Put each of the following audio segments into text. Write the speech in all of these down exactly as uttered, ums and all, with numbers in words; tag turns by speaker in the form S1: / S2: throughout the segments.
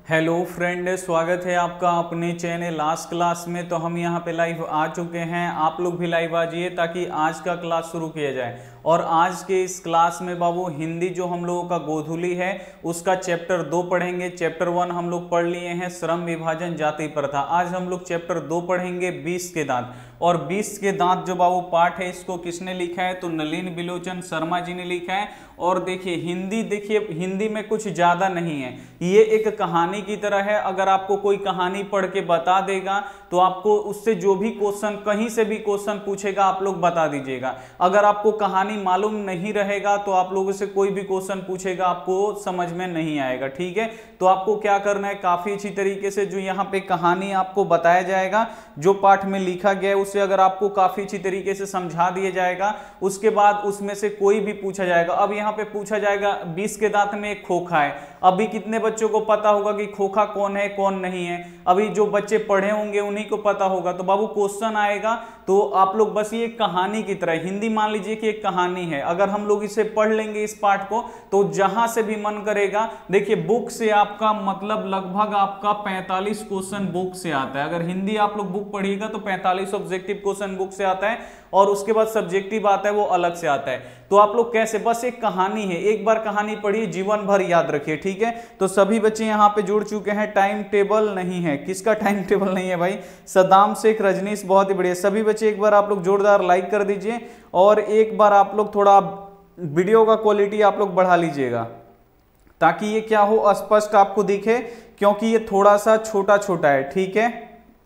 S1: Hello friend, स्वागत है आपका अपने चैनल लास्ट क्लास में। तो हम यहाँ पे लाइव आ चुके हैं, आप लोग भी लाइव आ जाइए ताकि आज का क्लास शुरू किया जाए। और आज के इस क्लास में बाबू हिंदी जो हम लोगों का गोधुली है उसका चैप्टर दो पढ़ेंगे। चैप्टर वन हम लोग पढ़ लिए हैं, श्रम विभाजन जाति प्रथा। आज हम लोग चैप्टर दो पढ़ेंगे, बीस के दांत। और बीस के दांत जो बाबू पाठ है इसको किसने लिखा है? तो नलिन बिलोचन शर्मा जी ने लिखा है। और देखिए हिंदी, देखिए हिंदी में कुछ ज्यादा नहीं है, ये एक कहानी की तरह है। अगर आपको कोई कहानी पढ़ के बता देगा तो आपको उससे जो भी क्वेश्चन, कहीं से भी क्वेश्चन पूछेगा आप लोग बता दीजिएगा। अगर आपको कहानी मालूम नहीं रहेगा तो आप लोगों से कोई भी क्वेश्चन पूछेगा आपको समझ में नहीं आएगा, ठीक है। तो आपको क्या करना है, काफी अच्छी तरीके से जो यहाँ पे कहानी आपको बताया जाएगा, जो पाठ में लिखा गया है उसे अगर आपको काफी अच्छी तरीके से समझा दिया जाएगा, उसके बाद उसमें से कोई भी पूछा जाएगा। अब यहाँ पे पूछा जाएगा बीस के दांत में एक खोखा है। अभी कितने बच्चों को पता होगा कि खोखा कौन है कौन नहीं है? अभी जो बच्चे पढ़े होंगे उन्हीं को पता होगा। तो बाबू क्वेश्चन आएगा तो आप लोग बस ये कहानी की तरह, हिंदी मान लीजिए कि एक कहानी है, अगर हम लोग इसे पढ़ लेंगे इस पाठ को तो जहां से भी मन करेगा, देखिए बुक से आपका मतलब लगभग आपका पैंतालीस क्वेश्चन बुक से आता है। अगर हिंदी आप लोग बुक पढ़िएगा तो पैंतालीस ऑब्जेक्टिव क्वेश्चन बुक से आता है और उसके बाद सब्जेक्टिव आता है वो अलग से आता है। तो आप लोग कैसे, बस एक कहानी है, एक बार कहानी पढ़िए, जीवन भर याद रखिए, ठीक है। तो सभी बच्चे यहाँ पे जुड़ चुके हैं। टाइम टेबल नहीं है, किसका टाइम टेबल नहीं है भाई? सदाम शेख, रजनीश, बहुत ही बढ़िया। सभी बच्चे एक बार आप लोग जोरदार लाइक कर दीजिए और एक बार आप लोग थोड़ा वीडियो का क्वालिटी आप लोग बढ़ा लीजिएगा ताकि ये क्या हो, स्पष्ट आपको दिखे, क्योंकि ये थोड़ा सा छोटा छोटा है, ठीक है।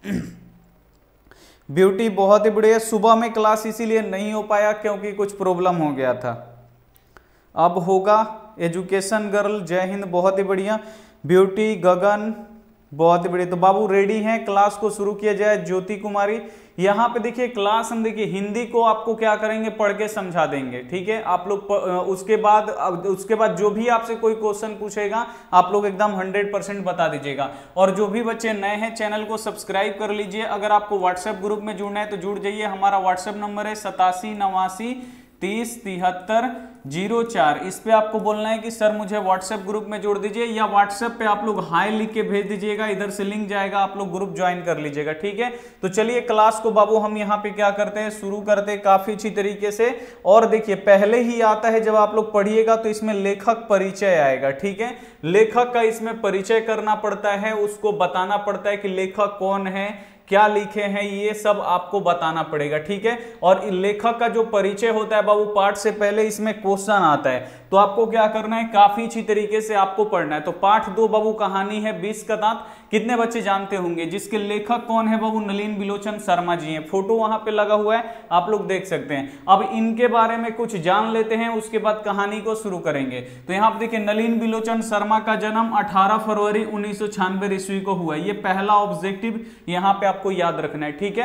S1: ब्यूटी, बहुत ही बढ़िया। सुबह में क्लास इसीलिए नहीं हो पाया क्योंकि कुछ प्रॉब्लम हो गया था, अब होगा। एजुकेशन गर्ल, जय हिंद, बहुत ही बढ़िया। ब्यूटी, गगन, बहुत ही बढ़िया। तो बाबू रेडी हैं, क्लास को शुरू किया जाए। ज्योति कुमारी, यहाँ पे देखिए क्लास हम देखिए हिंदी को आपको क्या करेंगे, पढ़ के समझा देंगे, ठीक है। आप लोग उसके बाद उसके बाद जो भी आपसे कोई क्वेश्चन पूछेगा आप लोग एकदम हंड्रेड परसेंट बता दीजिएगा। और जो भी बच्चे नए हैं चैनल को सब्सक्राइब कर लीजिए। अगर आपको व्हाट्सएप ग्रुप में जुड़ना है तो जुड़ जाइए। हमारा व्हाट्सएप नंबर है सतासी नवासी तीस तिहत्तर जीरो चार। इस पे आपको बोलना है कि सर मुझे व्हाट्सएप ग्रुप में जोड़ दीजिए, या व्हाट्सएप पे आप लोग हाई लिख के भेज दीजिएगा, इधर से लिंक जाएगा, आप लोग ग्रुप ज्वाइन कर लीजिएगा, ठीक है। तो चलिए क्लास को बाबू हम यहाँ पे क्या करते हैं, शुरू करते हैं काफी अच्छी तरीके से। और देखिए पहले ही आता है, जब आप लोग पढ़िएगा तो इसमें लेखक परिचय आएगा, ठीक है। लेखक का इसमें परिचय करना पड़ता है, उसको बताना पड़ता है कि लेखक कौन है, क्या लिखे हैं, ये सब आपको बताना पड़ेगा, ठीक है। और लेखक का जो परिचय होता है बाबू पाठ से पहले इसमें क्वेश्चन आता है, तो आपको क्या करना है, काफी अच्छी तरीके से आपको पढ़ना है। तो पाठ दो बाबू कहानी है बीस का दांत। कितने बच्चे जानते होंगे जिसके लेखक कौन है बाबू? नलिन बिलोचन शर्मा जी हैं। फोटो वहां पे लगा हुआ है, आप लोग देख सकते हैं। अब इनके बारे में कुछ जान लेते हैं, उसके बाद कहानी को शुरू करेंगे। तो यहाँ पे देखिए नलिन बिलोचन शर्मा का जन्म अठारह फरवरी उन्नीस सौ छियानवे ईस्वी को हुआ। ये पहला ऑब्जेक्टिव यहाँ पे आपको याद रखना है, ठीक है।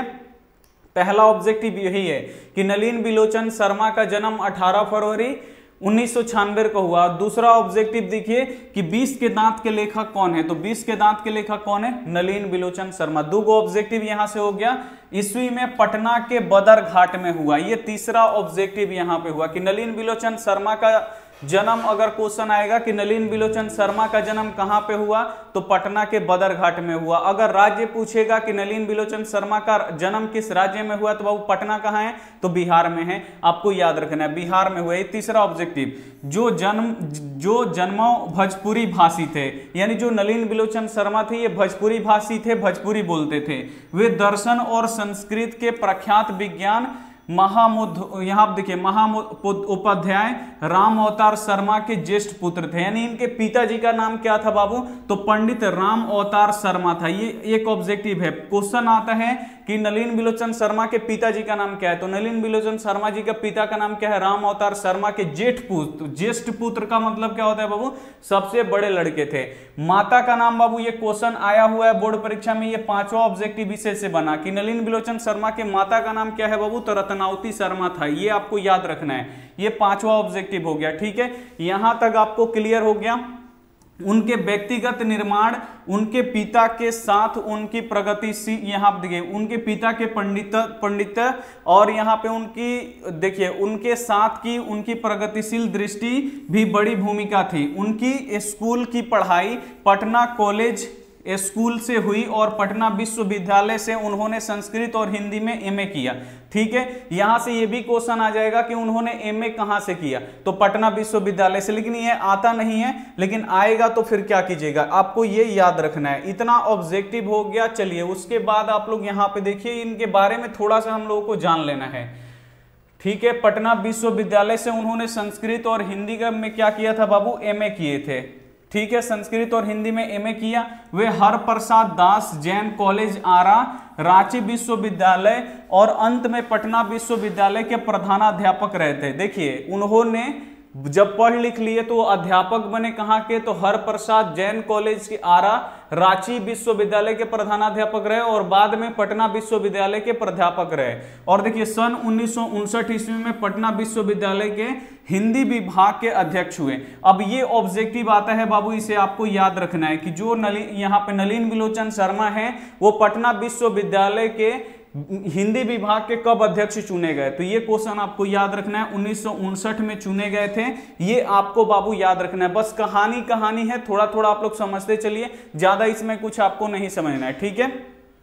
S1: पहला ऑब्जेक्टिव यही है कि नलिन बिलोचन शर्मा का जन्म अठारह फरवरी उन्नीस सौ छियानवे को हुआ। दूसरा ऑब्जेक्टिव देखिए कि बीस के दांत के लेखक कौन है? तो बीस के दांत के लेखक कौन है? नलिन बिलोचन शर्मा। दो ऑब्जेक्टिव यहां से हो गया। ईस्वी में पटना के बदर घाट में हुआ। ये तीसरा ऑब्जेक्टिव यहां पे हुआ कि नलिन बिलोचन शर्मा का जन्म, अगर क्वेश्चन आएगा कि नलिन बिलोचन शर्मा का जन्म कहां पे हुआ, तो पटना के बदर घाट में हुआ। अगर राज्य पूछेगा कि नलिन बिलोचन शर्मा का जन्म किस राज्य में हुआ, तो बाबू पटना कहां है? तो बिहार में है, आपको याद रखना है, बिहार में हुआ। ये तीसरा ऑब्जेक्टिव। जो जन्म जो जन्मों भोजपुरी भाषी थे, यानी जो नलिन बिलोचन शर्मा थे ये भोजपुरी भाषी थे, भोजपुरी बोलते थे। वे दर्शन और संस्कृत के प्रख्यात विज्ञान महामुद यहाँ देखिए महाउपाध्याय राम अवतार शर्मा के ज्येष्ठ पुत्र थे। यानी इनके पिताजी का नाम क्या था बाबू? तो पंडित राम अवतार शर्मा था। ये एक ऑब्जेक्टिव है। क्वेश्चन आता है कि नलिन बिलोचन शर्मा के पिताजी का नाम क्या है? तो नलिन बिलोचन शर्मा जी का पिता का नाम क्या है? राम अवतार शर्मा के ज्येष्ठ पुत्र। ज्येष्ठ पुत्र का मतलब क्या होता है बाबू? सबसे बड़े लड़के थे। माता का नाम बाबू, ये क्वेश्चन आया हुआ है बोर्ड परीक्षा में, ये पांचवा ऑब्जेक्टिव विषय से बना कि नलिन बिलोचन शर्मा के माता का नाम क्या है बाबू? तो रत्नावती शर्मा था। ये आपको याद रखना है, ये पांचवा ऑब्जेक्टिव हो गया, ठीक है। यहां तक आपको क्लियर हो गया। उनके व्यक्तिगत निर्माण, उनके पिता के साथ उनकी प्रगतिशील, यहाँ पे देखिए उनके पिता के पंडित पंडित और यहाँ पे उनकी देखिए उनके साथ की उनकी प्रगतिशील दृष्टि भी बड़ी भूमिका थी। उनकी स्कूल की पढ़ाई पटना कॉलेज स्कूल से हुई और पटना विश्वविद्यालय से उन्होंने संस्कृत और हिंदी में एमए किया। ठीक है, यहां से ये भी क्वेश्चन आ जाएगा कि उन्होंने एमए कहां से किया, तो पटना विश्वविद्यालय से, लेकिन ये आता नहीं है, लेकिन आएगा तो फिर क्या कीजिएगा, आपको ये याद रखना है। इतना ऑब्जेक्टिव हो गया। चलिए उसके बाद आप लोग यहाँ पे देखिए, इनके बारे में थोड़ा सा हम लोगों को जान लेना है। ठीक है, पटना विश्वविद्यालय से उन्होंने संस्कृत और हिंदी का में क्या किया था बाबू, एमए किए थे। ठीक है, संस्कृत और हिंदी में एमए किया। वे हरप्रसाद दास जैन कॉलेज आरा, रांची विश्वविद्यालय और अंत में पटना विश्वविद्यालय के प्रधानाध्यापक रहे थे। देखिए उन्होंने जब पढ़ लिख लिए तो अध्यापक बने कहाँ के, तो हरप्रसाद जैन कॉलेज के आरा, रांची विश्वविद्यालय के प्रधानाध्यापक रहे और बाद में पटना विश्वविद्यालय के प्राध्यापक रहे। और देखिए सन उन्नीस सौ उनसठ ईस्वी में पटना विश्वविद्यालय के हिंदी विभाग के अध्यक्ष हुए। अब ये ऑब्जेक्टिव आता है बाबू, इसे आपको याद रखना है कि जो नलिन यहाँ पे नलिन बिलोचन शर्मा है वो पटना विश्वविद्यालय के हिंदी विभाग के कब अध्यक्ष चुने गए, तो ये क्वेश्चन आपको याद रखना है। उन्नीस सौ उनसठ में चुने गए थे, ये आपको बाबू याद रखना है। बस कहानी कहानी है, थोड़ा थोड़ा आप लोग समझते चलिए, ज्यादा इसमें कुछ आपको नहीं समझना है। ठीक है,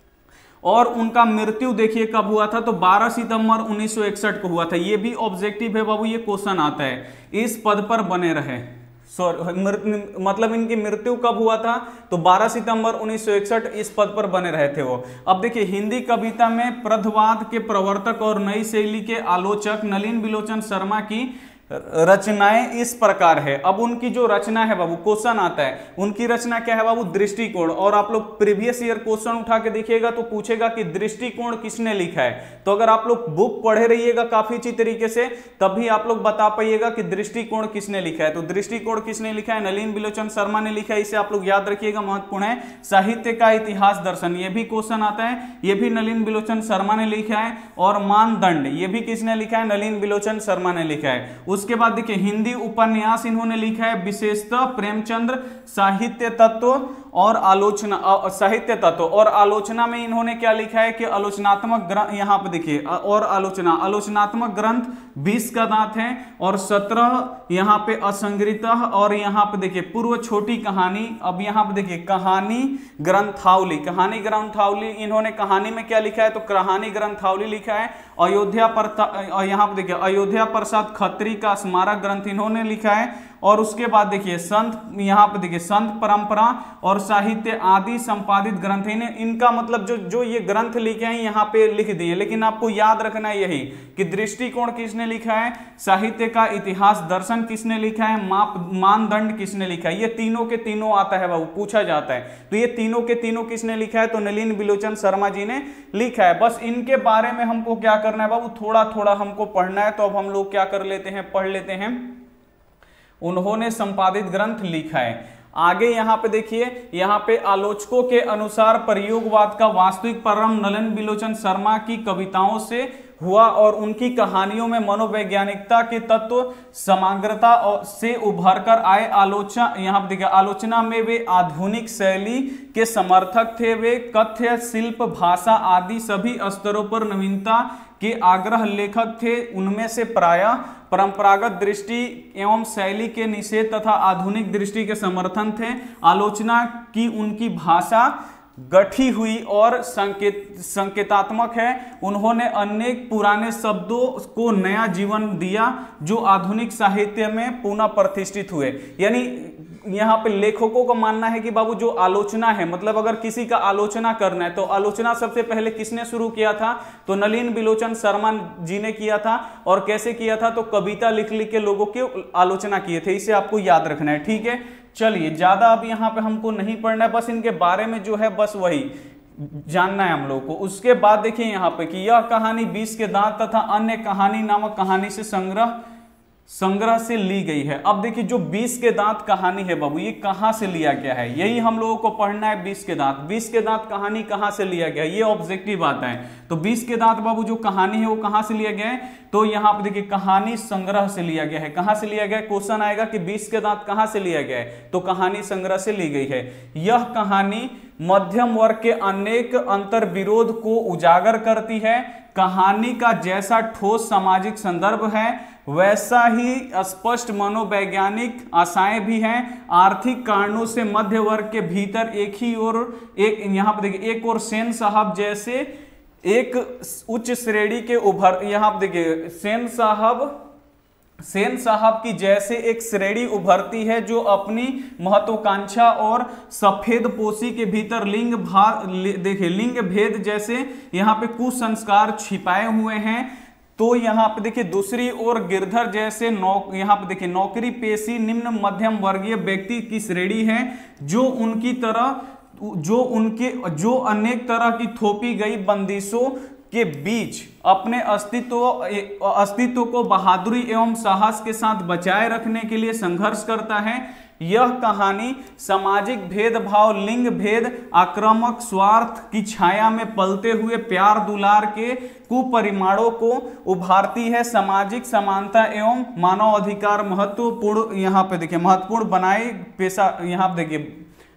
S1: और उनका मृत्यु देखिए कब हुआ था, तो बारह सितंबर उन्नीस सौ इकसठ को हुआ था। ये भी ऑब्जेक्टिव है बाबू, ये क्वेश्चन आता है। इस पद पर बने रहे, सॉरी मतलब इनकी मृत्यु कब हुआ था, तो बारह सितंबर उन्नीस सौ इकसठ इस पद पर बने रहे थे वो। अब देखिए हिंदी कविता में प्रथवाद के प्रवर्तक और नई शैली के आलोचक नलिन बिलोचन शर्मा की रचनाएं इस प्रकार है। अब उनकी जो रचना है बाबू, क्वेश्चन आता है उनकी रचना क्या है बाबू, दृष्टिकोण। और आप लोग प्रीवियस ईयर क्वेश्चन उठा के देखिएगा तो पूछेगा कि दृष्टिकोण किसने लिखा है, तो अगर आप लोग बुक पढ़े रहिएगा काफी अच्छी तरीके से तभी आप लोग बता पाइएगा कि दृष्टिकोण किसने लिखा है। तो दृष्टिकोण किसने लिखा है, नलिन बिलोचन शर्मा ने लिखा है, इसे आप लोग याद रखिएगा, महत्वपूर्ण है। साहित्य का इतिहास दर्शन, ये भी क्वेश्चन आता है, ये भी नलिन बिलोचन शर्मा ने लिखा है। और मानदंड, ये भी किसने लिखा है, नलिन बिलोचन शर्मा ने लिखा है। उसके बाद देखिए हिंदी उपन्यास इन्होंने लिखा है, विशेषतः प्रेमचंद्र, साहित्य तत्व और आलोचना, साहित्य तत्व और आलोचना में इन्होंने क्या लिखा है कि आलोचनात्मक ग्रंथ, यहाँ पे देखिए और आलोचना, आलोचनात्मक ग्रंथ बीस का दांत है और सत्रह यहाँ पे असंग्रहित, और यहाँ पे देखिए पूर्व छोटी कहानी। अब यहाँ पे देखिए कहानी ग्रंथावली, कहानी ग्रंथावली इन्होंने कहानी में क्या लिखा है, तो कहानी ग्रंथावली लिखा है। अयोध्या पर यहाँ पे देखिए अयोध्या प्रसाद खत्री का स्मारक ग्रंथ इन्होंने लिखा है। और उसके बाद देखिए संत, यहाँ पे देखिए संत परंपरा और साहित्य आदि संपादित ग्रंथ, इन्हें इनका मतलब जो जो ये ग्रंथ लिखे हैं यहाँ पे लिख दिए, लेकिन आपको याद रखना है यही कि दृष्टिकोण किसने लिखा है, साहित्य का इतिहास दर्शन किसने लिखा है, माप मानदंड किसने लिखा है। ये तीनों के तीनों आता है बाबू, पूछा जाता है, तो ये तीनों के तीनों किसने लिखा है, तो नलिन बिलोचन शर्मा जी ने लिखा है। बस इनके बारे में हमको क्या करना है बाबू, थोड़ा थोड़ा हमको पढ़ना है। तो अब हम लोग क्या कर लेते हैं, पढ़ लेते हैं। उन्होंने संपादित ग्रंथ लिखा है। आगे यहाँ पे देखिए, यहाँ पे आलोचकों के अनुसार प्रयोगवाद का वास्तविक प्रारंभ नलिन बिलोचन शर्मा की कविताओं से हुआ और उनकी कहानियों में मनोवैज्ञानिकता के तत्व समग्रता से उभर कर आए। आलोचना, यहाँ पे देखिए आलोचना में वे आधुनिक शैली के समर्थक थे। वे कथ्य, शिल्प, भाषा आदि सभी स्तरों पर नवीनता के आग्रह लेखक थे। उनमें से प्रायः परंपरागत दृष्टि एवं शैली के निषेध तथा आधुनिक दृष्टि के समर्थन थे। आलोचना की उनकी भाषा गठी हुई और संकेत संकेतात्मक है। उन्होंने अनेक पुराने शब्दों को नया जीवन दिया जो आधुनिक साहित्य में पुनः प्रतिष्ठित हुए। यानी यहाँ पे लेखकों का मानना है कि बाबू जो आलोचना है, मतलब अगर किसी का आलोचना करना है तो आलोचना सबसे पहले किसने शुरू किया था, तो नलिन बिलोचन शर्मा जी ने किया था। और कैसे किया था, तो कविता लिख लिख के लोगों की आलोचना किए थे। इसे आपको याद रखना है, ठीक है। चलिए ज्यादा अब यहाँ पे हमको नहीं पढ़ना है, बस इनके बारे में जो है बस वही जानना है हम लोग को। उसके बाद देखिए यहाँ पे कि यह कहानी बीस के दांत तथा अन्य कहानी नामक कहानी से संग्रह संग्रह से ली गई है। अब देखिए जो बीस के दांत कहानी है बाबू, ये कहां से लिया गया है, यही हम लोगों को पढ़ना है। बीस के दांत बीस के दांत कहानी कहां से लिया गया है, ये ऑब्जेक्टिव आता है। तो बीस के दांत बाबू जो कहानी है वो कहां से लिया गया है, तो यहां पर देखिए कहानी संग्रह से लिया गया है। कहां से लिया गया है, क्वेश्चन आएगा कि बीस के दांत कहां से लिया गया है, तो कहानी संग्रह से ली गई है। यह कहानी मध्यम वर्ग के अनेक अंतर विरोध को उजागर करती है। कहानी का जैसा ठोस सामाजिक संदर्भ है वैसा ही स्पष्ट मनोवैज्ञानिक आशाएं भी हैं। आर्थिक कारणों से मध्य वर्ग के भीतर एक ही और एक यहां पर देखिए एक और सेन साहब जैसे एक उच्च श्रेणी के उभर यहां पर देखिए सेन साहब सेन साहब की जैसे एक श्रेणी उभरती है जो अपनी महत्वाकांक्षा और सफेद पोशी के भीतर लिंग भाग देखिए लिंग भेद जैसे यहाँ पे कुसंस्कार छिपाए हुए हैं। तो यहाँ पे देखिए दूसरी ओर गिरधर जैसे नौ यहाँ पे देखिए नौकरी पेशी निम्न मध्यम वर्गीय व्यक्ति की श्रेणी है जो उनकी तरह जो उनके जो अनेक तरह की थोपी गई बंदिशों के बीच अपने अस्तित्व अस्तित्व को बहादुरी एवं साहस के साथ बचाए रखने के लिए संघर्ष करता है। यह कहानी सामाजिक भेदभाव, लिंग भेद, आक्रामक स्वार्थ की छाया में पलते हुए प्यार दुलार के कुपरिमाणों को उभारती है। सामाजिक समानता एवं मानव अधिकार महत्वपूर्ण यहाँ पे देखिए महत्वपूर्ण बनाए पेशा यहाँ पे देखिए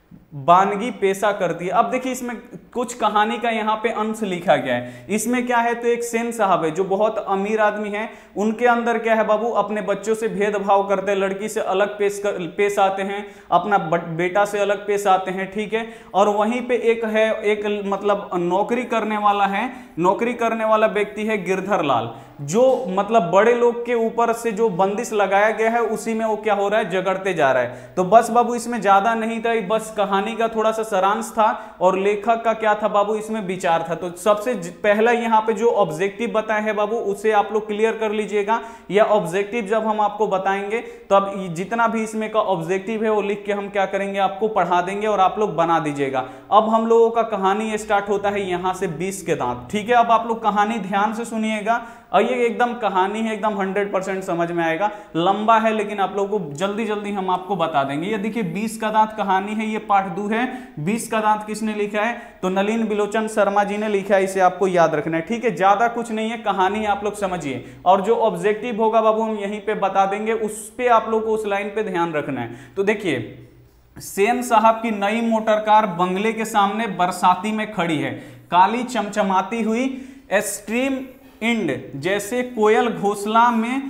S1: बानगी पेशा करती है। अब देखिए इसमें कुछ कहानी का यहाँ पे अंश लिखा गया है। इसमें क्या है, तो एक सेन साहब है जो बहुत अमीर आदमी है, उनके अंदर क्या है बाबू, अपने बच्चों से भेदभाव करते हैं, लड़की से अलग पेश कर, पेश आते हैं, अपना बेटा से अलग पेश आते हैं, ठीक है। और वहीं पे एक है एक मतलब नौकरी करने वाला है, नौकरी करने वाला व्यक्ति है गिरधर लाल, जो मतलब बड़े लोग के ऊपर से जो बंदिश लगाया गया है उसी में वो क्या हो रहा है, जगड़ते जा रहा है। तो बस बाबू इसमें ज्यादा नहीं था, बस कहानी का थोड़ा सा सारांश था और लेखक का क्या था बाबू इसमें विचार था। तो सबसे पहला यहाँ पे जो ऑब्जेक्टिव बताया है बाबू उसे आप लोग क्लियर कर लीजिएगा। या ऑब्जेक्टिव जब हम आपको बताएंगे तो अब जितना भी इसमें का ऑब्जेक्टिव है वो लिख के हम क्या करेंगे, आपको पढ़ा देंगे और आप लोग बना दीजिएगा। अब हम लोगों का कहानी स्टार्ट होता है यहाँ से बीस के दांत, ठीक है। अब आप लोग कहानी ध्यान से सुनिएगा और ये एकदम कहानी है, एकदम हंड्रेड परसेंट समझ में आएगा। लंबा है लेकिन आप लोगों को जल्दी जल्दी हम आपको बता देंगे। ये देखिए बीस का दांत कहानी है, ये पार्ट दो है। बीस का दांत किसने लिखा है, तो नलिन बिलोचन शर्मा जी ने लिखा है, इसे आपको याद रखना है, ठीक है। ज्यादा कुछ नहीं है, कहानी आप लोग समझिए और जो ऑब्जेक्टिव होगा बाबू हम यहीं पे बता देंगे, उस पे आप लोग को उस लाइन पे ध्यान रखना है। तो देखिए सेन साहब की नई मोटर कार बंगले के सामने बरसाती में खड़ी है, काली चमचमाती हुई स्ट्रीम इंड जैसे कोयल घोंसला में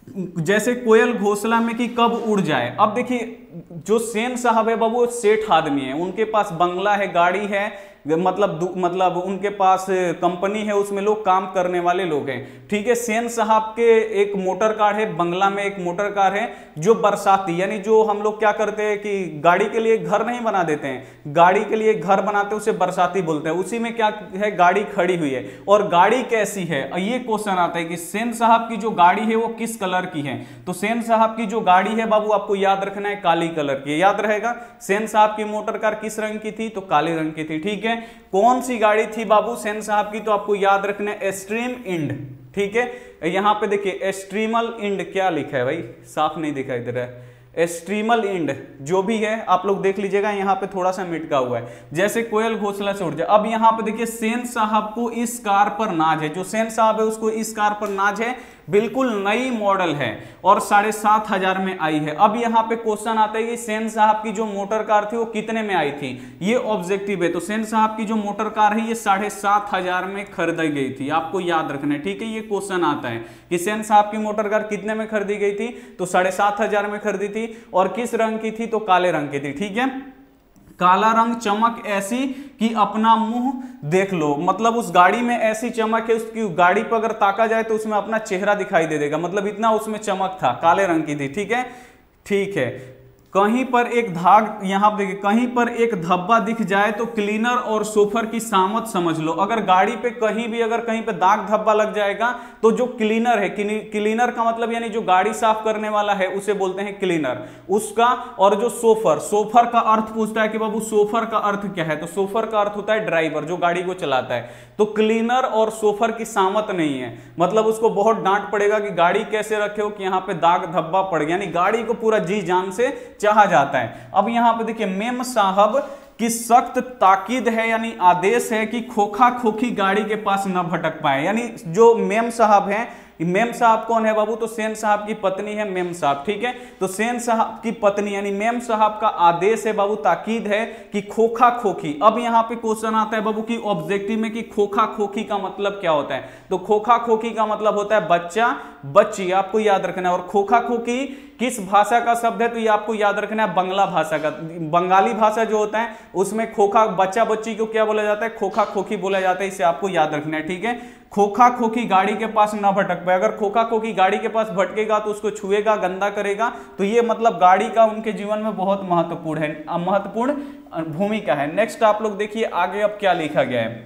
S1: जैसे कोयल घोंसला में कि कब उड़ जाए। अब देखिए जो सेन साहब है बाबू सेठ आदमी है, उनके पास बंगला है, गाड़ी है, मतलब मतलब उनके पास कंपनी है, उसमें लोग काम करने वाले लोग हैं, ठीक है। सेन साहब के एक मोटर कार है, बंगला में एक मोटर कार है जो बरसाती, यानी जो हम लोग क्या करते हैं कि गाड़ी के लिए घर नहीं बना देते हैं, गाड़ी के लिए घर बनाते हैं उसे बरसाती बोलते हैं। उसी में क्या है, गाड़ी खड़ी हुई है। और गाड़ी कैसी है, ये क्वेश्चन आता है कि सेन साहब की जो गाड़ी है वो किस कलर की है। तो सेन साहब की जो गाड़ी है बाबू आपको याद रखना है, काली कलर की, याद रहेगा। सेन साहब की मोटर कार किस रंग की थी, तो काले रंग की थी, ठीक है। कौन सी गाड़ी थी बाबू सेन साहब की, तो आपको याद रखना है स्ट्रीम इंड, ठीक है। यहां पे देखिए स्ट्रीमल इंड क्या लिखा है भाई, साफ नहीं दिखाई दे रहा है। स्ट्रीमल इंड जो भी है आप लोग देख लीजिएगा, यहाँ पे थोड़ा सा मिटका हुआ है, जैसे कोयल घोंसला से उड़ जाए। अब यहाँ पे देखिए सेन साहब को इस कार पर नाज है, जो सेन साहब है उसको इस कार पर नाज है, बिल्कुल नई मॉडल है और साढ़े सात हजार में आई है। अब यहाँ पे क्वेश्चन आता है कि सेन साहब की जो मोटर कार थी वो कितने में आई थी, ये ऑब्जेक्टिव है। तो सेन साहब की जो मोटर कार है ये साढ़े सात हजार में खरीदी गई थी, आपको याद रखना है, ठीक है। ये क्वेश्चन आता है कि सेन साहब की मोटर कार कितने में खरीदी गई थी, तो साढ़े सात हजार में खरीदी थी और किस रंग की थी, तो काले रंग की थी, ठीक है। काला रंग, चमक ऐसी कि अपना मुंह देख लो, मतलब उस गाड़ी में ऐसी चमक है, उसकी गाड़ी पर अगर ताका जाए तो उसमें अपना चेहरा दिखाई दे देगा, मतलब इतना उसमें चमक था, काले रंग की थी, ठीक है, ठीक है। कहीं पर एक धाग, यहां पर देखिए, कहीं पर एक धब्बा दिख जाए तो क्लीनर और सोफर की सामत समझ लो। अगर गाड़ी पे कहीं भी अगर कहीं पे दाग धब्बा लग जाएगा तो जो क्लीनर है, क्लीनर का मतलब यानी जो गाड़ी साफ करने वाला है उसे बोलते हैं क्लीनर, उसका। और जो सोफर, सोफर का अर्थ पूछता है कि बाबू सोफर का अर्थ क्या है, तो सोफर का अर्थ होता है ड्राइवर, जो गाड़ी को चलाता है। तो क्लीनर और सोफर की सामत नहीं है, मतलब उसको बहुत डांट पड़ेगा कि गाड़ी कैसे रखे हो कि यहां पे दाग धब्बा पड़ गया, यानी गाड़ी को पूरा जी जान से चाहा जाता है। अब यहां पे देखिए, मेम साहब की सख्त ताकीद है, यानी आदेश है कि खोखा खोखी गाड़ी के पास न भटक पाए। यानी जो मेम साहब हैं, मेम साहब कौन है बाबू, तो सेन साहब की पत्नी है मेम साहब, ठीक है। तो सेन साहब की पत्नी यानी मेम साहब का आदेश है बाबू, ताकीद है कि खोखा खोखी। अब यहां पे क्वेश्चन आता है बाबू की ऑब्जेक्टिव में कि खोखा खोखी का मतलब क्या होता है, तो खोखा खोखी का मतलब होता है बच्चा बच्ची, आपको याद रखना है। और खोखा खोखी किस भाषा का शब्द है, तो ये आपको याद रखना है बंगला भाषा का। बंगाली भाषा जो होता है उसमें खोखा बच्चा बच्ची को क्या बोला जाता है, खोखा खोखी बोला जाता है, इसे आपको याद रखना है, ठीक है। खोखा खोखी गाड़ी के पास ना भटक पाए, अगर खोखा खोखी गाड़ी के पास भटकेगा तो उसको छुएगा, गंदा करेगा, तो ये मतलब गाड़ी का उनके जीवन में बहुत महत्वपूर्ण है, महत्वपूर्ण भूमिका है। नेक्स्ट आप लोग देखिए आगे अब क्या लिखा गया है।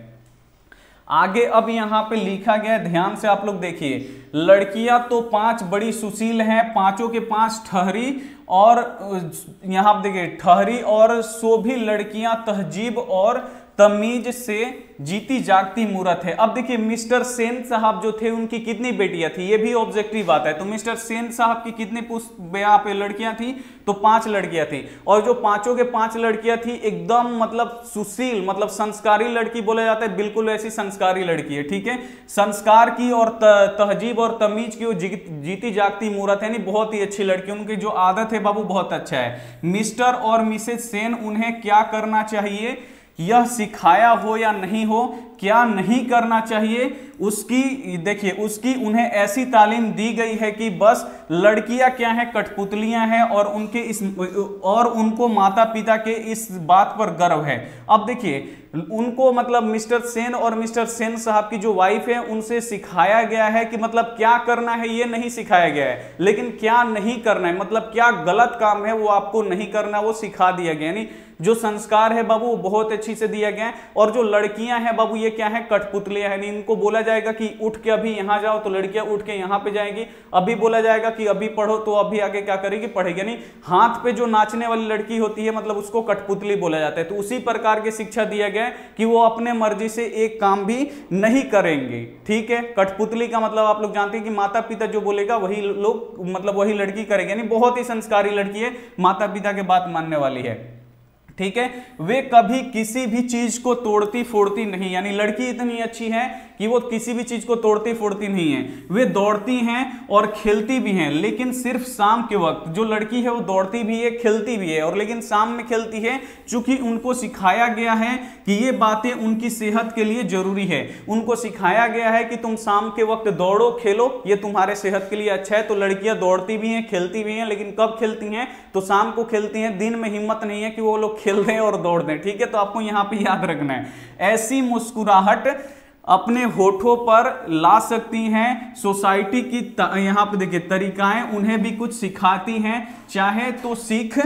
S1: आगे अब यहां पे लिखा गया है, ध्यान से आप लोग देखिए, लड़कियां तो पांच बड़ी सुशील हैं, पांचों के पांच ठहरी, और यहां पे देखिए ठहरी और सो भी लड़कियां तहजीब और तमीज से जीती जागती मूरत है। अब देखिए मिस्टर सेन साहब जो थे उनकी कितनी बेटियां थी, ये भी ऑब्जेक्टिव बात है। तो मिस्टर सेन साहब की कितनी यहाँ पे लड़कियां थी, तो पांच लड़कियां थी, और जो पांचों के पांच लड़कियां थी एकदम मतलब सुशील, मतलब संस्कारी लड़की बोला जाता है, बिल्कुल ऐसी संस्कारी लड़की है, ठीक है। संस्कार की और तहजीब और तमीज की वो जीती जागती मूरत है, नहीं बहुत ही अच्छी लड़की, उनकी जो आदत है बाबू बहुत अच्छा है। मिस्टर और मिसेस सेन उन्हें क्या करना चाहिए यह सिखाया हो या नहीं हो, क्या नहीं करना चाहिए उसकी, देखिए उसकी उन्हें ऐसी तालीम दी गई है कि बस लड़कियां क्या हैं, कठपुतलियां हैं, और उनके इस और उनको माता पिता के इस बात पर गर्व है। अब देखिए उनको मतलब मिस्टर सेन और मिस्टर सेन साहब की जो वाइफ है उनसे सिखाया गया है कि मतलब क्या करना है ये नहीं सिखाया गया है, लेकिन क्या नहीं करना है, मतलब क्या गलत काम है वो आपको नहीं करना, वो सिखा दिया गया। यानी जो संस्कार है बाबू वो बहुत अच्छी से दिया गया है। और जो लड़कियां हैं बाबू ये क्या है, कठपुतलियां हैं, इनको बोला जाएगा कि उठ के अभी यहां जाओ तो लड़कियां उठ के यहां पे जाएंगी, अभी बोला जाएगा कि अभी पढ़ो तो अभी आगे क्या करेगी, पढ़ेगी। नहीं, हाथ पे जो नाचने वाली लड़की होती है मतलब उसको कठपुतली बोला जाता है। तो उसी प्रकार की शिक्षा दिया गया है कि वो अपने मर्जी से एक काम भी नहीं करेंगे, ठीक है। कठपुतली का मतलब आप लोग जानते हैं कि माता पिता जो बोलेगा वही लोग मतलब वही लड़की करेंगे, नहीं बहुत ही संस्कारी लड़की है, माता पिता के बात मानने वाली है, ठीक है। वे कभी किसी भी चीज को तोड़ती फोड़ती नहीं, यानी लड़की इतनी अच्छी है कि वो किसी भी चीज को तोड़ती फोड़ती नहीं है। वे दौड़ती हैं और खेलती भी हैं, लेकिन सिर्फ शाम के वक्त। जो लड़की है वो दौड़ती भी है, खेलती भी है, और लेकिन शाम में खेलती है, चूंकि उनको सिखाया गया है कि ये बातें उनकी सेहत के लिए जरूरी है। उनको सिखाया गया है कि तुम शाम के वक्त दौड़ो खेलो, ये तुम्हारे सेहत के लिए अच्छा है। तो लड़कियां दौड़ती भी हैं, खेलती भी हैं, लेकिन कब खेलती हैं, तो शाम को खेलती हैं। दिन में हिम्मत नहीं है कि वो लोग खेल दें और दौड़ दें, ठीक है। तो आपको यहां पे याद रखना है, ऐसी मुस्कुराहट अपने होठों पर ला सकती हैं सोसाइटी की, यहां पे देखिए तरीकाएं उन्हें भी कुछ सिखाती हैं, चाहे तो सीख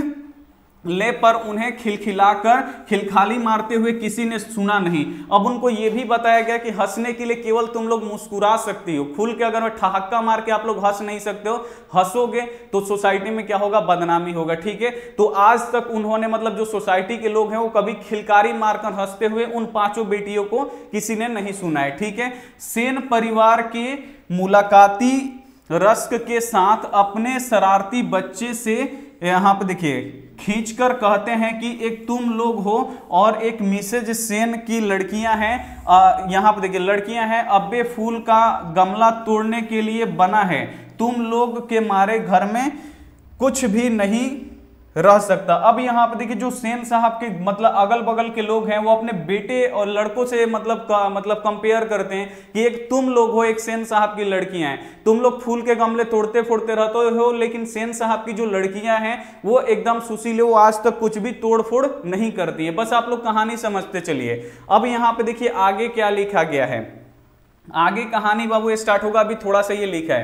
S1: ले, पर उन्हें खिलखिलाकर खिलखाली मारते हुए किसी ने सुना नहीं। अब उनको यह भी बताया गया कि हंसने के लिए केवल तुम लोग मुस्कुरा सकती हो, खुल के अगर ठहाका मार के आप लोग हंस नहीं सकते हो, हंसोगे तो सोसाइटी में क्या होगा, बदनामी होगा, ठीक है। तो आज तक उन्होंने मतलब जो सोसाइटी के लोग हैं वो कभी खिलकारी मारकर हंसते हुए उन पांचों बेटियों को किसी ने नहीं सुना है, ठीक है। सेन परिवार के मुलाकाती रस्क के साथ अपने शरारती बच्चे से यहां पे देखिए खींचकर कहते हैं कि एक तुम लोग हो और एक मिसेज सेन की लड़कियां हैं। यहां पे देखिए लड़कियां हैं, अब्बे फूल का गमला तोड़ने के लिए बना है, तुम लोग के मारे घर में कुछ भी नहीं रह सकता। अब यहाँ पे देखिए जो सेन साहब के मतलब अगल बगल के लोग हैं वो अपने बेटे और लड़कों से मतलब का, मतलब कंपेयर करते हैं कि एक तुम लोग हो, एक सेन साहब की लड़कियां हैं, तुम लोग फूल के गमले तोड़ते फोड़ते रहते हो, लेकिन सेन साहब की जो लड़कियां हैं वो एकदम सुशील, वो आज तक कुछ भी तोड़ फोड़ नहीं करती है। बस आप लोग कहानी समझते चलिए। अब यहाँ पे देखिए आगे क्या लिखा गया है, आगे कहानी बाबू स्टार्ट होगा, अभी थोड़ा सा ये लिखा है,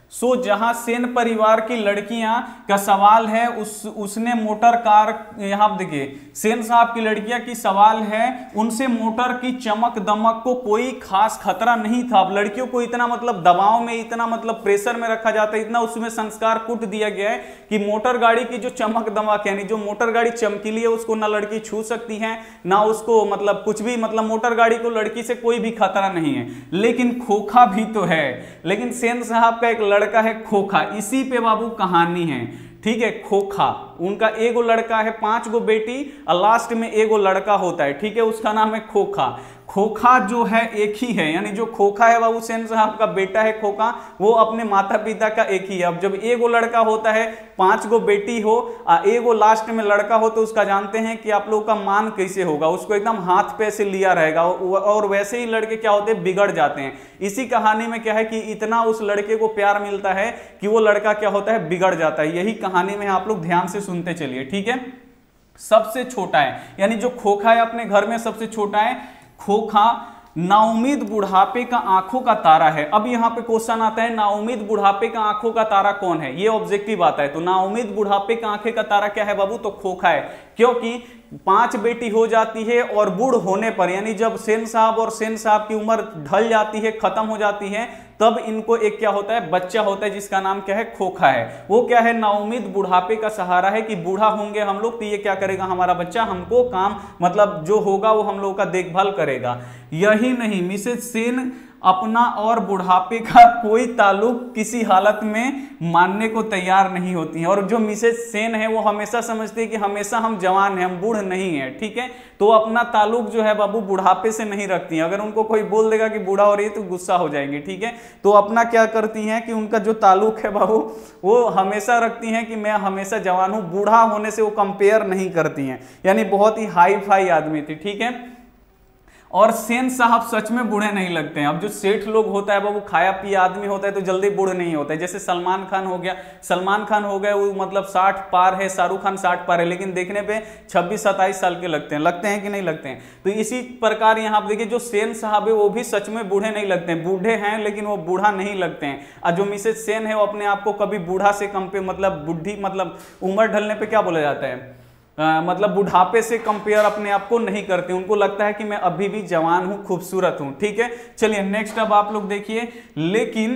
S1: सो जहां सेन परिवार की लड़कियां का सवाल है, उस उसने मोटर कार, यहां देखिए सेन साहब की लड़कियां की सवाल है, उनसे मोटर की चमक दमक को कोई खास खतरा नहीं था। अब लड़कियों को इतना मतलब दबाव में, इतना मतलब प्रेशर में रखा जाता है, इतना उसमें संस्कार कुट दिया गया है कि मोटर गाड़ी की जो चमक दमक यानी जो मोटर गाड़ी चमकीली है उसको ना लड़की छू सकती है, ना उसको मतलब कुछ भी, मतलब मोटर गाड़ी को लड़की से कोई भी खतरा नहीं है। लेकिन खोखा भी तो है, लेकिन सेन साहब का एक लड़का है खोखा, इसी पे बाबू कहानी है, ठीक है। खोखा, उनका एगो लड़का है, पांच गो बेटी और लास्ट में एगो लड़का होता है, ठीक है, उसका नाम है खोखा। खोखा जो है एक ही है, यानी जो खोखा है बाबू सेन साहब का बेटा है खोखा, वो अपने माता पिता का एक ही है। अब जब एगो लड़का होता है, पांच गो बेटी हो, एगो लास्ट में लड़का हो, तो उसका जानते हैं कि आप लोगों का मान कैसे होगा, उसको एकदम हाथ पे से लिया रहेगा, और वैसे ही लड़के क्या होते हैं, बिगड़ जाते हैं। इसी कहानी में क्या है कि इतना उस लड़के को प्यार मिलता है कि वो लड़का क्या होता है, बिगड़ जाता है। यही कहानी में आप लोग ध्यान से सुनते चलिए, ठीक है। सबसे छोटा है, यानी जो खोखा है अपने घर में सबसे छोटा है। खोखा नाउमीद बुढ़ापे का आंखों का तारा है। अब यहां पे क्वेश्चन आता है, नाउमीद बुढ़ापे का आंखों का तारा कौन है, ये ऑब्जेक्टिव आता है। तो नाउमीद बुढ़ापे का आंखें का तारा क्या है बाबू, तो खोखा है। क्योंकि पांच बेटी हो जाती है और बूढ़ होने पर, यानी जब सेन साहब और सेन साहब की उम्र ढल जाती है, खत्म हो जाती है, तब इनको एक क्या होता है, बच्चा होता है, जिसका नाम क्या है, खोखा है। वो क्या है, नाउमीद बुढ़ापे का सहारा है कि बूढ़ा होंगे हम लोग तो ये क्या करेगा, हमारा बच्चा हमको काम मतलब जो होगा वो हम लोग का देखभाल करेगा। यही नहीं, मिसेस सेन अपना और बुढ़ापे का कोई ताल्लुक किसी हालत में मानने को तैयार नहीं होती हैं। और जो मिसेस सेन है वो हमेशा समझती है कि हमेशा हम जवान हैं, हम बूढ़ नहीं हैं, ठीक है। तो अपना ताल्लुक जो है बाबू बुढ़ापे से नहीं रखती हैं। अगर उनको कोई बोल देगा कि बूढ़ा हो रही है तो गुस्सा हो जाएंगे, ठीक है। तो अपना क्या करती हैं कि उनका जो ताल्लुक है बाबू वो हमेशा रखती हैं कि मैं हमेशा जवान हूं, बूढ़ा होने से वो कंपेयर नहीं करती हैं। यानी बहुत ही हाई फाई आदमी थी, ठीक है। और सेन साहब सच में बूढ़े नहीं लगते हैं। अब जो सेठ लोग होता है वो खाया पिया आदमी होता है तो जल्दी बूढ़े नहीं होता है। जैसे सलमान खान हो गया, सलमान खान हो गए वो मतलब साठ पार है, शाहरुख खान साठ पार है, लेकिन देखने पे छब्बीस सत्ताईस साल के लगते हैं। लगते हैं कि नहीं लगते हैं? तो इसी प्रकार यहाँ देखिए जो सेन साहब है वो भी सच में बूढ़े नहीं लगते हैं, बूढ़े हैं लेकिन वो बूढ़ा नहीं लगते हैं। और जो मिसेज सेन है वो अपने आप को कभी बूढ़ा से कम पे मतलब बुढ़ी मतलब उम्र ढलने पे क्या बोला जाता है, आ, मतलब बुढ़ापे से कंपेयर अपने आप को नहीं करते। उनको लगता है कि मैं अभी भी जवान हूं, खूबसूरत हूं, ठीक है। चलिए नेक्स्ट अब आप लोग देखिए, लेकिन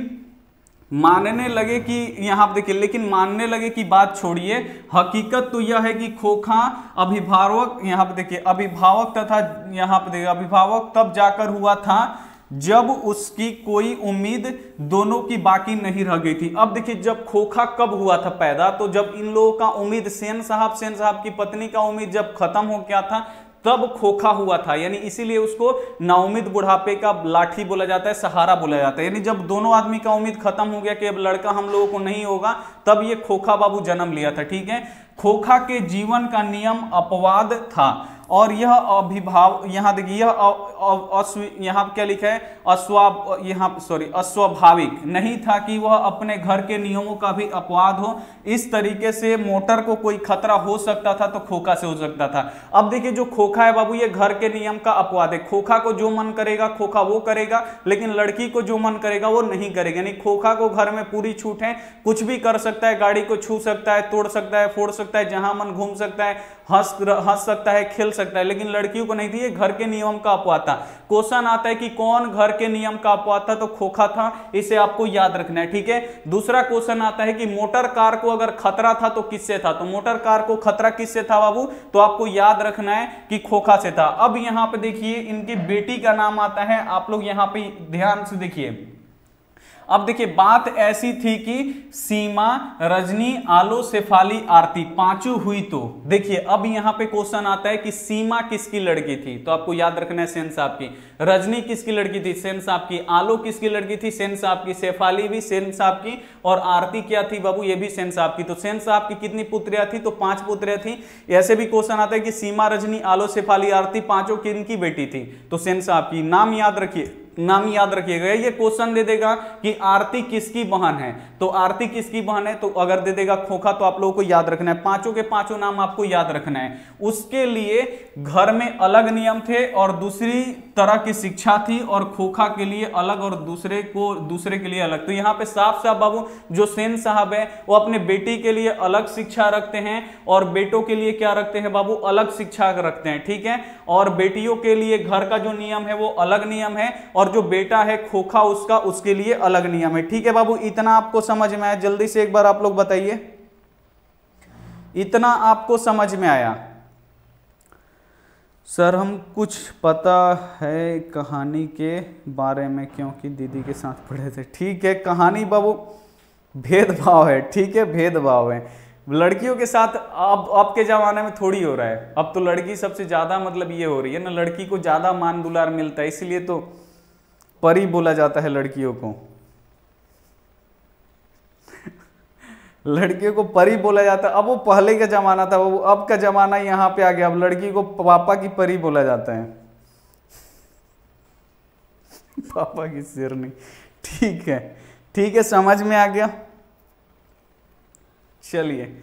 S1: मानने लगे कि यहां पर देखिए, लेकिन मानने लगे कि बात छोड़िए, हकीकत तो यह है कि खोखा अभिभावक, यहां पर देखिए अभिभावक तथा यहां पर देखिए अभिभावक तब जाकर हुआ था जब उसकी कोई उम्मीद दोनों की बाकी नहीं रह गई थी। अब देखिए जब खोखा कब हुआ था पैदा, तो जब इन लोगों का उम्मीद सेन साहब सेन साहब की पत्नी का उम्मीद जब खत्म हो गया था तब खोखा हुआ था। यानी इसीलिए उसको नाउमीद बुढ़ापे का लाठी बोला जाता है, सहारा बोला जाता है। यानी जब दोनों आदमी का उम्मीद खत्म हो गया कि अब लड़का हम लोगों को नहीं होगा, तब ये खोखा बाबू जन्म लिया था, ठीक है। खोखा के जीवन का नियम अपवाद था और यह अभिभाव यहाँ देखिए यह यहाँ क्या लिखा है, अस्वा यहाँ सॉरी अस्वाभाविक नहीं था कि वह अपने घर के नियमों का भी अपवाद हो। इस तरीके से मोटर को कोई खतरा हो सकता था तो खोखा से हो सकता था। अब देखिए जो खोखा है बाबू ये घर के नियम का अपवाद है। खोखा को जो मन करेगा खोखा वो करेगा, लेकिन लड़की को जो मन करेगा वो नहीं करेगा। यानी खोखा को घर में पूरी छूट है, कुछ भी कर सकता है, गाड़ी को छू सकता है, तोड़ सकता है, फोड़ सकता है, जहां मन घूम सकता है, हंस हंस सकता है, खेल सकता है, लेकिन लड़कियों को नहीं थी। ये घर के नियम का अपवाद था। क्वेश्चन आता है कि कौन घर के नियम का अपवाद था, तो खोखा था, इसे आपको याद रखना है, ठीक है। दूसरा क्वेश्चन आता है कि मोटर कार को अगर खतरा था तो किससे था, तो मोटर कार को खतरा किससे था बाबू, तो आपको याद रखना है कि खोखा से था। अब यहां पे देखिए इनकी बेटी का नाम आता है, आप लोग यहां पे ध्यान से देखिए। अब देखिए बात ऐसी थी कि सीमा, रजनी, आलो, शेफाली, आरती पांचों हुई। तो देखिए अब यहां पे क्वेश्चन आता है कि सीमा किसकी लड़की थी, तो आपको याद रखना है सेन साहब की। रजनी किसकी लड़की थी, सेन साहब की। आलो किसकी लड़की थी, सेन साहब की। शेफाली भी सेन साहब की। और आरती क्या थी बाबू, ये भी सेन साहब की। तो सेन साहब की कितनी पुत्रियां थी, तो पांच पुत्रियां थी। ऐसे भी क्वेश्चन आता है कि सीमा, रजनी, आलो, शेफाली, आरती पांचों किनकी बेटी थी, तो सेन साहब की। नाम याद रखिए, नाम याद रखिएगा। ये क्वेश्चन दे देगा कि आरती किसकी बहन है, तो आरती किसकी बहन है, तो अगर दे देगा खोखा तो आप लोगों को याद रखना है, पांचों के पांचों नाम आपको याद रखना है। उसके लिए घर में अलग नियम थे और दूसरी तरह की शिक्षा थी और खोखा के लिए अलग और दूसरे को दूसरे के लिए अलग। तो यहाँ पे साफ साफ बाबू जो सेन साहब है वो अपने बेटी के लिए अलग शिक्षा रखते हैं और बेटों के लिए क्या रखते हैं बाबू, अलग शिक्षा रखते हैं, ठीक है। और बेटियों के लिए घर का जो नियम है वो अलग नियम है और जो बेटा है खोखा उसका उसके लिए अलग नियम है, ठीक है बाबू। इतना आपको समझ में आया? जल्दी से एक बार आप लोग बताइए, इतना आपको समझ में आया? सर हम कुछ पता है कहानी के बारे में क्योंकि दीदी के साथ पढ़े थे। ठीक है, कहानी बाबू भेदभाव है, ठीक है, भेदभाव है लड़कियों के साथ। अब अब के जमाने में थोड़ी हो रहा है, अब तो लड़की सबसे ज्यादा मतलब ये हो रही है ना, लड़की को ज्यादा मान दुलार मिलता है, इसलिए तो परी बोला जाता है लड़कियों को लड़कियों को परी बोला जाता है। अब वो पहले का जमाना था, वो अब का जमाना यहाँ पे आ गया, अब लड़की को पापा की परी बोला जाता है पापा की शेरनी। ठीक है, ठीक है, समझ में आ गया। चलिए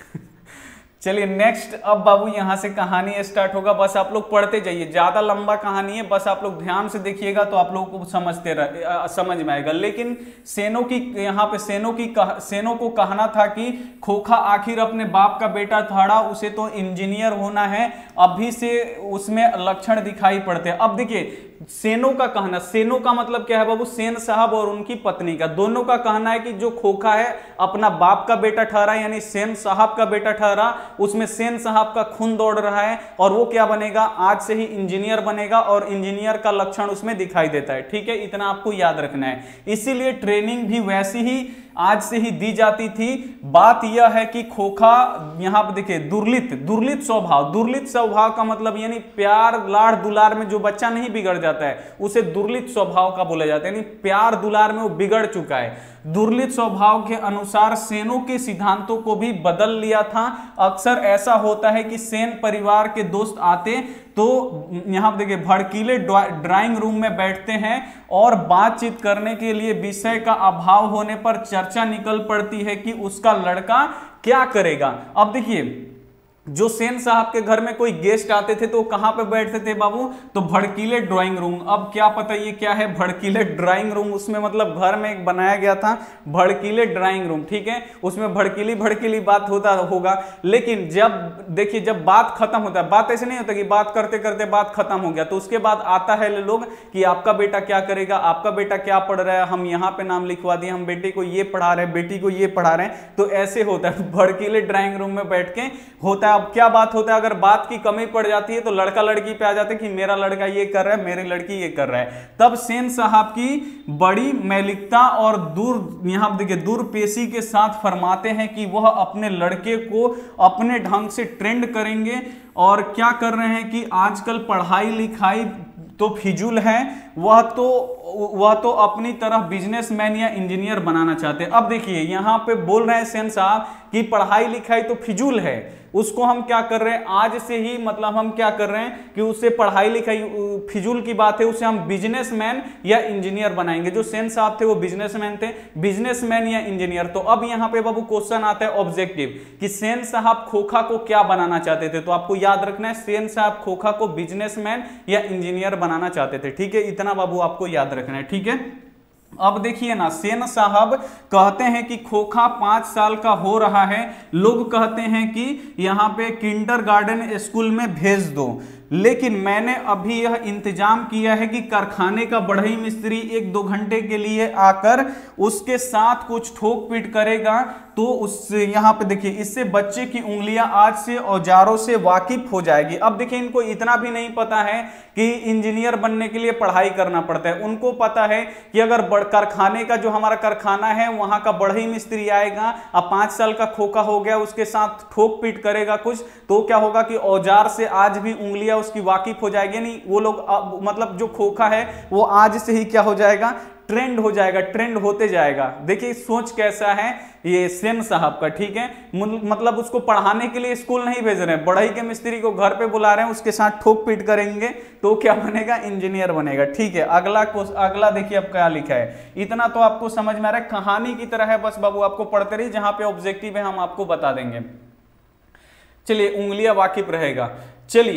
S1: चलिए नेक्स्ट, अब बाबू यहां से कहानी स्टार्ट होगा, बस आप लोग पढ़ते जाइए, ज्यादा लंबा कहानी है, बस आप लोग ध्यान से देखिएगा तो आप लोगों को समझते रह, समझ में आएगा। लेकिन सेनों की यहाँ पे सेनों की कह, सेनों को कहना था कि खोखा आखिर अपने बाप का बेटा था, उसे तो इंजीनियर होना है, अभी से उसमें लक्षण दिखाई पड़ते हैं। अब देखिए सेनों का कहना, सेनों का मतलब क्या है बाबू, सेन साहब और उनकी पत्नी का, दोनों का कहना है कि जो खोखा है अपना बाप का बेटा ठहरा, यानी सेन साहब का बेटा ठहरा, उसमें सेन साहब का खून दौड़ रहा है और वो क्या बनेगा, आज से ही इंजीनियर बनेगा और इंजीनियर का लक्षण उसमें दिखाई देता है, ठीक है। इतना आपको याद रखना है, इसीलिए ट्रेनिंग भी वैसी ही आज से ही दी जाती थी। बात यह है कि खोखा यहां पर देखिए दुर्लित दुर्लित स्वभाव, दुर्लित स्वभाव का मतलब यानी प्यार लाड़ दुलार में जो बच्चा नहीं बिगड़ जाता है उसे दुर्लित स्वभाव का बोला जाता है, यानी प्यार दुलार में वो बिगड़ चुका है। दुर्लित स्वभाव के अनुसार सेनों के सिद्धांतों को भी बदल लिया था। अक्सर ऐसा होता है कि सेन परिवार के दोस्त आते तो यहां पर देखिए भड़कीले ड्राइंग रूम में बैठते हैं और बातचीत करने के लिए विषय का अभाव होने पर चर्चा निकल पड़ती है कि उसका लड़का क्या करेगा। अब देखिए जो सेन साहब के घर में कोई गेस्ट आते थे तो कहां पे बैठते थे बाबू, तो भड़कीले ड्राइंग रूम। अब क्या पता ये क्या है भड़कीले ड्राइंग रूम, उसमें मतलब घर में एक बनाया गया था भड़कीले ड्राइंग रूम, ठीक है, उसमें भड़कीली भड़कीली बात होता होगा। लेकिन जब देखिए जब बात खत्म होता है, बात ऐसे नहीं होता कि बात करते करते बात खत्म हो गया, तो उसके बाद आता है लोग कि आपका बेटा क्या करेगा, आपका बेटा क्या पढ़ रहा है, हम यहाँ पे नाम लिखवा दिए, हम बेटे को ये पढ़ा रहे हैं, बेटी को ये पढ़ा रहे हैं, तो ऐसे होता है भड़कीले ड्राइंग रूम में बैठ के होता है। अब क्या बात होता है, अगर बात की कमी पड़ जाती है तो लड़का लड़की पे आ जाते हैं कि मेरा लड़का ये कर रहा है, मेरी लड़की ये कर रहा है। तब सेन साहब की बड़ी मैलिकता और दूर यहां देखिए दूरपेशी के साथ फरमाते हैं कि वह अपने लड़के को अपने ढंग से ट्रेंड करेंगे और क्या कर रहे हैं कि आजकल पढ़ाई लिखाई तो फिजूल है, वह तो वह तो अपनी तरह बिजनेसमैन या इंजीनियर बनाना चाहते हैं। अब देखिए यहां पे बोल रहे हैं सेन साहब कि पढ़ाई लिखाई तो फिजूल है, उसको हम क्या कर रहे हैं आज से ही, मतलब हम क्या कर रहे हैं कि उससे पढ़ाई लिखाई फिजूल की बात है, उसे हम बिजनेसमैन या इंजीनियर बनाएंगे। जो सेन साहब थे वो बिजनेसमैन थे, बिजनेसमैन या इंजीनियर। तो अब यहाँ पे बाबू क्वेश्चन आता है ऑब्जेक्टिव कि सेन साहब खोखा को क्या बनाना चाहते थे, तो आपको याद रखना है सेन साहब खोखा को बिजनेसमैन या इंजीनियर बनाना चाहते थे, ठीक है। इतना बाबू आपको याद रखना है, ठीक है। अब देखिए ना, सेन साहब कहते हैं कि खोखा पांच साल का हो रहा है, लोग कहते हैं कि यहाँ पे किंडरगार्टन स्कूल में भेज दो, लेकिन मैंने अभी यह इंतजाम किया है कि कारखाने का बढ़ई मिस्त्री एक दो घंटे के लिए आकर उसके साथ कुछ ठोक पीट करेगा, तो उससे यहाँ पे देखिए इससे बच्चे की उंगलियां आज से औजारों से वाकिफ हो जाएगी। अब देखिए इनको इतना भी नहीं पता है कि इंजीनियर बनने के लिए पढ़ाई करना पड़ता है, उनको पता है कि अगर कारखाने का जो हमारा कारखाना है वहां का बढ़ई मिस्त्री आएगा, अब पांच साल का खोखा हो गया, उसके साथ ठोक पीट करेगा कुछ, तो क्या होगा कि औजार से आज भी उंगलियां उसकी वाकिफ हो जाएगी। नहीं वो लोग मतलब जो खोखा है वो आज से ही क्या हो जाएगा, ट्रेंड हो जाएगा, ट्रेंड होते जाएगा। देखिए सोच कैसा है ये सेन साहब का, ठीक है, मतलब उसको पढ़ाने के लिए स्कूल नहीं भेज रहे हैं, बढ़ई के मिस्त्री को घर पे बुला रहे हैं, उसके साथ ठोक पीट करेंगे तो क्या बनेगा, इंजीनियर बनेगा, ठीक है। अगला अगला देखिए अब क्या लिखा है, इतना तो आपको समझ में आ रहा है, कहानी की तरह है, बस बाबू आपको पढ़ते रहिए, जहां पे ऑब्जेक्टिव है हम आपको बता देंगे। चलिए उंगलियां वाकिफ रहेगा। चलिए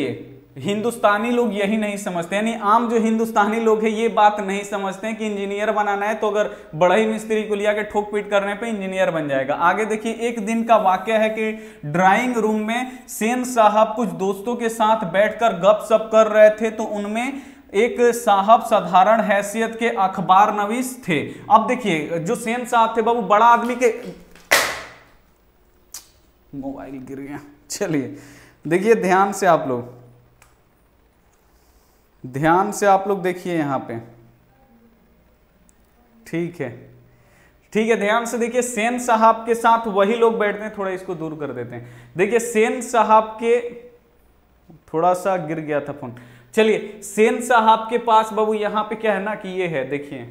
S1: हिंदुस्तानी लोग यही नहीं समझते, यानी आम जो हिंदुस्तानी लोग हैं ये बात नहीं समझते हैं कि इंजीनियर बनाना है तो अगर बढ़ई मिस्त्री को लिया के ठोक पीट करने पे इंजीनियर बन जाएगा। आगे देखिए, एक दिन का वाकया है कि ड्राइंग रूम में सेन साहब कुछ दोस्तों के साथ बैठकर गपशप कर रहे थे, तो उनमें एक साहब साधारण हैसियत के अखबार नवीस थे। अब देखिए, जो सेन साहब थे बाबू बड़ा आदमी के, मोबाइल गिर गया, चलिए देखिए ध्यान से आप लोग, ध्यान से आप लोग देखिए यहां पे, ठीक है ठीक है ध्यान से देखिए। सेन साहब के साथ वही लोग बैठते हैं, थोड़ा इसको दूर कर देते हैं। देखिए सेन साहब के, थोड़ा सा गिर गया था फोन, चलिए सेन साहब के पास बाबू यहां पे क्या है ना कि ये है, देखिए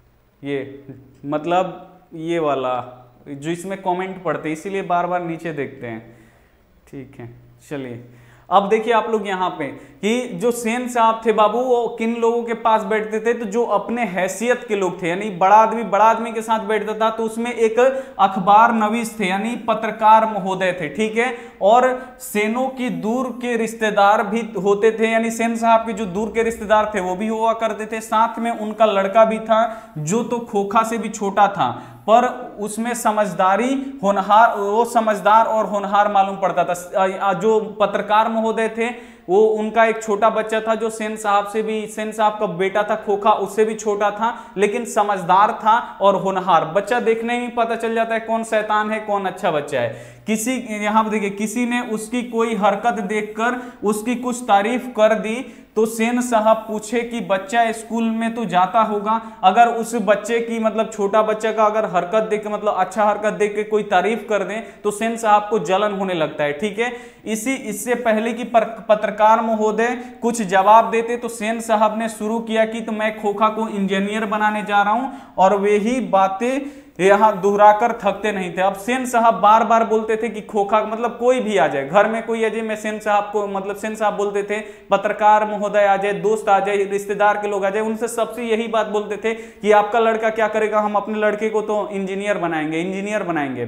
S1: ये मतलब ये वाला जो इसमें कमेंट पढ़ते हैं, इसीलिए बार बार नीचे देखते हैं, ठीक है। चलिए अब देखिए आप लोग यहाँ पे कि जो सेन साहब थे बाबू वो किन लोगों के पास बैठते थे, तो जो अपने हैसियत के लोग थे, यानी बड़ा आदमी बड़ा आदमी के साथ बैठता था, तो उसमें एक अखबार नवीस थे यानी पत्रकार महोदय थे, ठीक है। और सेनों की दूर के रिश्तेदार भी होते थे, यानी सेन साहब के जो दूर के रिश्तेदार थे वो भी हुआ करते थे। साथ में उनका लड़का भी था जो तो खोखा से भी छोटा था, पर उसमें समझदारी होनहार, वो समझदार और होनहार मालूम पड़ता था। जो पत्रकार महोदय थे वो उनका एक छोटा बच्चा था जो सेन साहब से भी, सेन साहब का बेटा था खोखा, उससे भी छोटा था, लेकिन समझदार था और होनहार। बच्चा देखने में पता चल जाता है कौन शैतान है कौन अच्छा बच्चा है। किसी यहां देखिए, किसी ने उसकी कोई हरकत देखकर उसकी कुछ तारीफ कर दी तो सेन साहब पूछे कि बच्चा स्कूल में तो जाता होगा, अगर उस बच्चे की मतलब छोटा बच्चे का अगर हरकत देख के मतलब अच्छा हरकत देख के कोई तारीफ कर दे तो सेन साहब को जलन होने लगता है, ठीक है। इसी इससे पहले कि पत्रकार महोदय कुछ जवाब देते तो सेन साहब ने शुरू किया कि तो मैं खोखा को इंजीनियर बनाने जा रहा हूं, और वे ही बातें यहां दोहराकर थकते नहीं थे। अब सेन साहब बार बार बोलते थे कि खोखा मतलब कोई भी आ जाए, घर में कोई आ जाए, मैं सेन साहब को मतलब सेन साहब बोलते थे पत्रकार महोदय आ जाए, दोस्त आ जाए, रिश्तेदार के लोग आ जाए, उनसे सबसे यही बात बोलते थे कि आपका लड़का क्या करेगा, हम अपने लड़के को तो इंजीनियर बनाएंगे इंजीनियर बनाएंगे।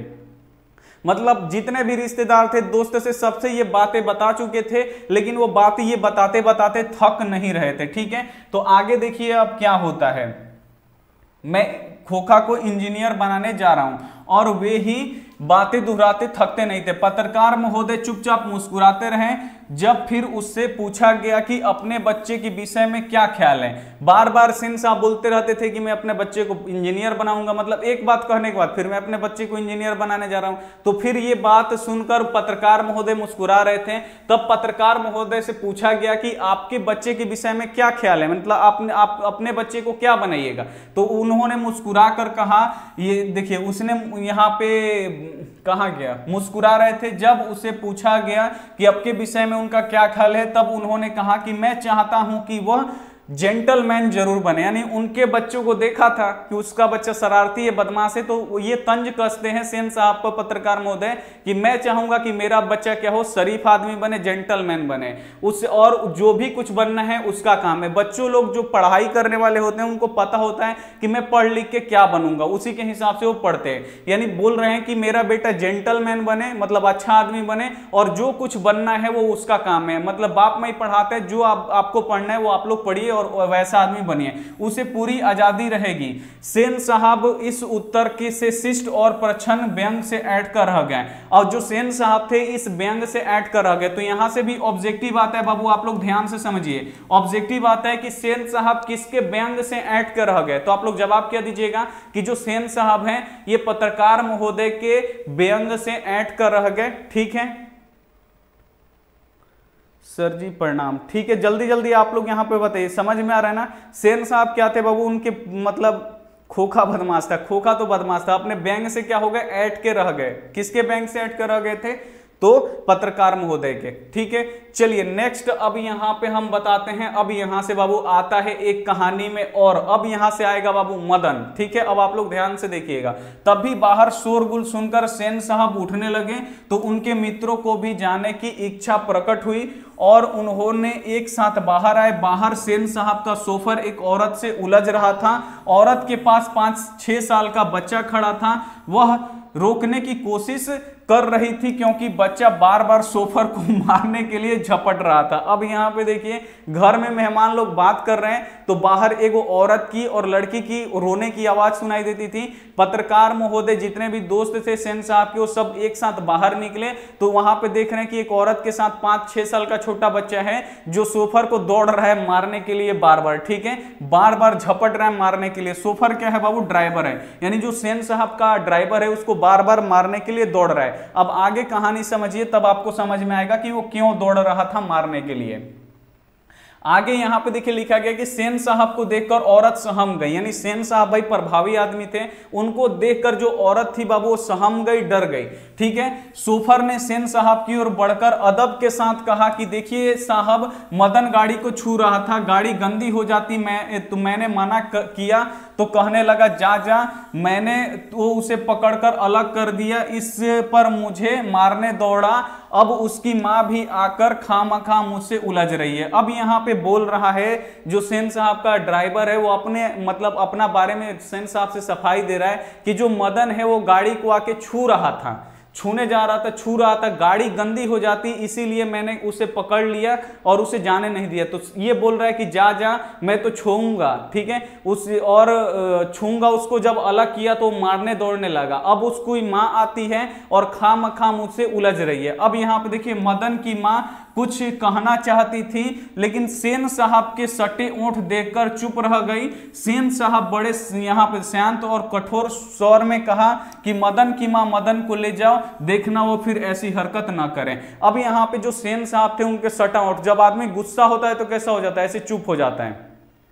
S1: मतलब जितने भी रिश्तेदार थे दोस्त से सबसे ये बातें बता चुके थे, लेकिन वो बातें ये बताते बताते थक नहीं रहे थे, ठीक है। तो आगे देखिए अब क्या होता है, मैं खोखा को इंजीनियर बनाने जा रहा हूं, और वे ही बातें दोहराते थकते नहीं थे। पत्रकार महोदय चुपचाप मुस्कुराते रहे। जब फिर उससे पूछा गया कि अपने बच्चे के विषय में क्या ख्याल है, बार बार सेन साहब बोलते रहते थे कि मैं अपने बच्चे को इंजीनियर बनाऊंगा, मतलब एक बात कहने के बाद फिर मैं अपने बच्चे को इंजीनियर बनाने जा रहा हूं। तो फिर ये बात सुनकर पत्रकार महोदय मुस्कुरा रहे थे। तब पत्रकार महोदय से पूछा गया कि आपके बच्चे के विषय में क्या ख्याल है, मतलब आपने आप अपने बच्चे को क्या बनाइएगा। तो उन्होंने मुस्कुरा कर कहा, ये देखिए उसने यहाँ पे कहा गया मुस्कुरा रहे थे। जब उसे पूछा गया कि आपके विषय में उनका क्या ख्याल है, तब उन्होंने कहा कि मैं चाहता हूं कि वह जेंटलमैन जरूर बने। यानी उनके बच्चों को देखा था कि उसका बच्चा शरारती है, बदमाश है, तो ये तंज कसते हैं सेन साहब पर पत्रकार महोदय कि मैं चाहूंगा कि मेरा बच्चा क्या हो, शरीफ आदमी बने, जेंटलमैन बने, उससे और जो भी कुछ बनना है उसका काम है। बच्चों लोग जो पढ़ाई करने वाले होते हैं उनको पता होता है कि मैं पढ़ लिख के क्या बनूंगा, उसी के हिसाब से वो पढ़ते हैं। यानी बोल रहे हैं कि मेरा बेटा जेंटलमैन बने, मतलब अच्छा आदमी बने, और जो कुछ बनना है वो उसका काम है। मतलब बाप माई पढ़ाते हैं, जो आप, आपको पढ़ना है वो आप लोग पढ़िए और वैसा आदमी बनिए, उसे पूरी आजादी रहेगी। सेन साहब इस उत्तर के से शिष्ट और प्रच्छन्न व्यंग से ऐड कर रह गए, और जो सेन साहब थे इस व्यंग से ऐड कर रह गए। तो यहां से भी ऑब्जेक्टिव आता है बाबू, आप लोग ध्यान से समझिए। ऑब्जेक्टिव आता है कि सेन साहब किसके व्यंग से ऐड कर रह गए, तो आप लोग जवाब क्या दीजिएगा कि जो सेन साहब हैं ये पत्रकार महोदय के व्यंग से ऐड कर रह गए, ठीक है सर जी प्रणाम, ठीक है। जल्दी जल्दी आप लोग यहाँ पे बताइए, समझ में आ रहा है ना। सेन साहब क्या थे बाबू, उनके मतलब खोखा बदमाश था, खोखा तो बदमाश था, अपने बैंक से क्या हो गए, ऐड के रह गए। किसके बैंक से ऐड कर रह गए थे, तो पत्रकार महोदय के, ठीक है। चलिए नेक्स्ट अब यहां पे हम बताते हैं। अब यहां से बाबू आता है एक कहानी में, और अब यहां से आएगा बाबू मदन, ठीक है। अब आप लोग ध्यान से देखिएगा। तभी बाहर शोरगुल सुनकर सेन साहब उठने लगे, तो उनके मित्रों को भी जाने की इच्छा प्रकट हुई और उन्होंने एक साथ बाहर आए। बाहर सेन साहब का सोफर एक औरत से उलझ रहा था। औरत के पास पांच छह साल का बच्चा खड़ा था। वह रोकने की कोशिश कर रही थी क्योंकि बच्चा बार बार शोफर को मारने के लिए झपट रहा था। अब यहाँ पे देखिए घर में मेहमान लोग बात कर रहे हैं तो बाहर एक औरत की और लड़की की रोने की आवाज सुनाई देती थी। पत्रकार महोदय जितने भी दोस्त थे सेन साहब के वो सब एक साथ बाहर निकले तो वहां पे देख रहे हैं कि एक औरत के साथ पांच छह साल का छोटा बच्चा है जो शोफर को दौड़ रहा है मारने के लिए बार बार, ठीक है, बार बार झपट रहा है मारने के लिए। शोफर क्या है बाबू? ड्राइवर है, यानी जो सेन साहब का ड्राइवर है उसको बार बार मारने के लिए दौड़ रहा है। अब आगे कहानी समझिए तब आपको समझ में आएगा कि वो क्यों दौड़ रहा था मारने के लिए। आगे यहां पे देखिए लिखा गया कि सेन साहब को देखकर औरत सहम गई, यानी सेन साहब भाई प्रभावी आदमी थे, उनको देखकर जो औरत थी बाबू वो सहम गई, डर गई, ठीक है। शोफर ने सेन साहब की ओर बढ़कर अदब के साथ कहा कि देखिए साहब, मदन गाड़ी को छू रहा था, गाड़ी गंदी हो जाती, मैं तो मैंने मना किया तो कहने लगा जा जा, मैंने तो उसे पकड़कर अलग कर दिया, इस पर मुझे मारने दौड़ा, अब उसकी मां भी आकर खामखा मुझसे उलझ रही है। अब यहाँ पे बोल रहा है जो सेन साहब का ड्राइवर है वो अपने मतलब अपना बारे में सेन साहब से सफाई दे रहा है कि जो मदन है वो गाड़ी को आके छू रहा था, छूने जा रहा था, छू रहा था, गाड़ी गंदी हो जाती इसीलिए मैंने उसे पकड़ लिया और उसे जाने नहीं दिया। तो ये बोल रहा है कि जा जा, मैं तो छूऊंगा, ठीक है, उस और छूऊंगा उसको। जब अलग किया तो मारने दौड़ने लगा, अब उसकी माँ आती है और खामखा मुझसे उलझ रही है। अब यहाँ पे देखिए मदन की माँ कुछ कहना चाहती थी लेकिन सेन साहब के सटे ओंठ देखकर चुप रह गई। सेन साहब बड़े यहाँ पे शांत और कठोर स्वर में कहा कि मदन की मां मदन को ले जाओ, देखना वो फिर ऐसी हरकत ना करें। अब यहाँ पे जो सेन साहब थे उनके सटा ओंठ, जब आदमी गुस्सा होता है तो कैसा हो जाता है, ऐसे चुप हो जाता है।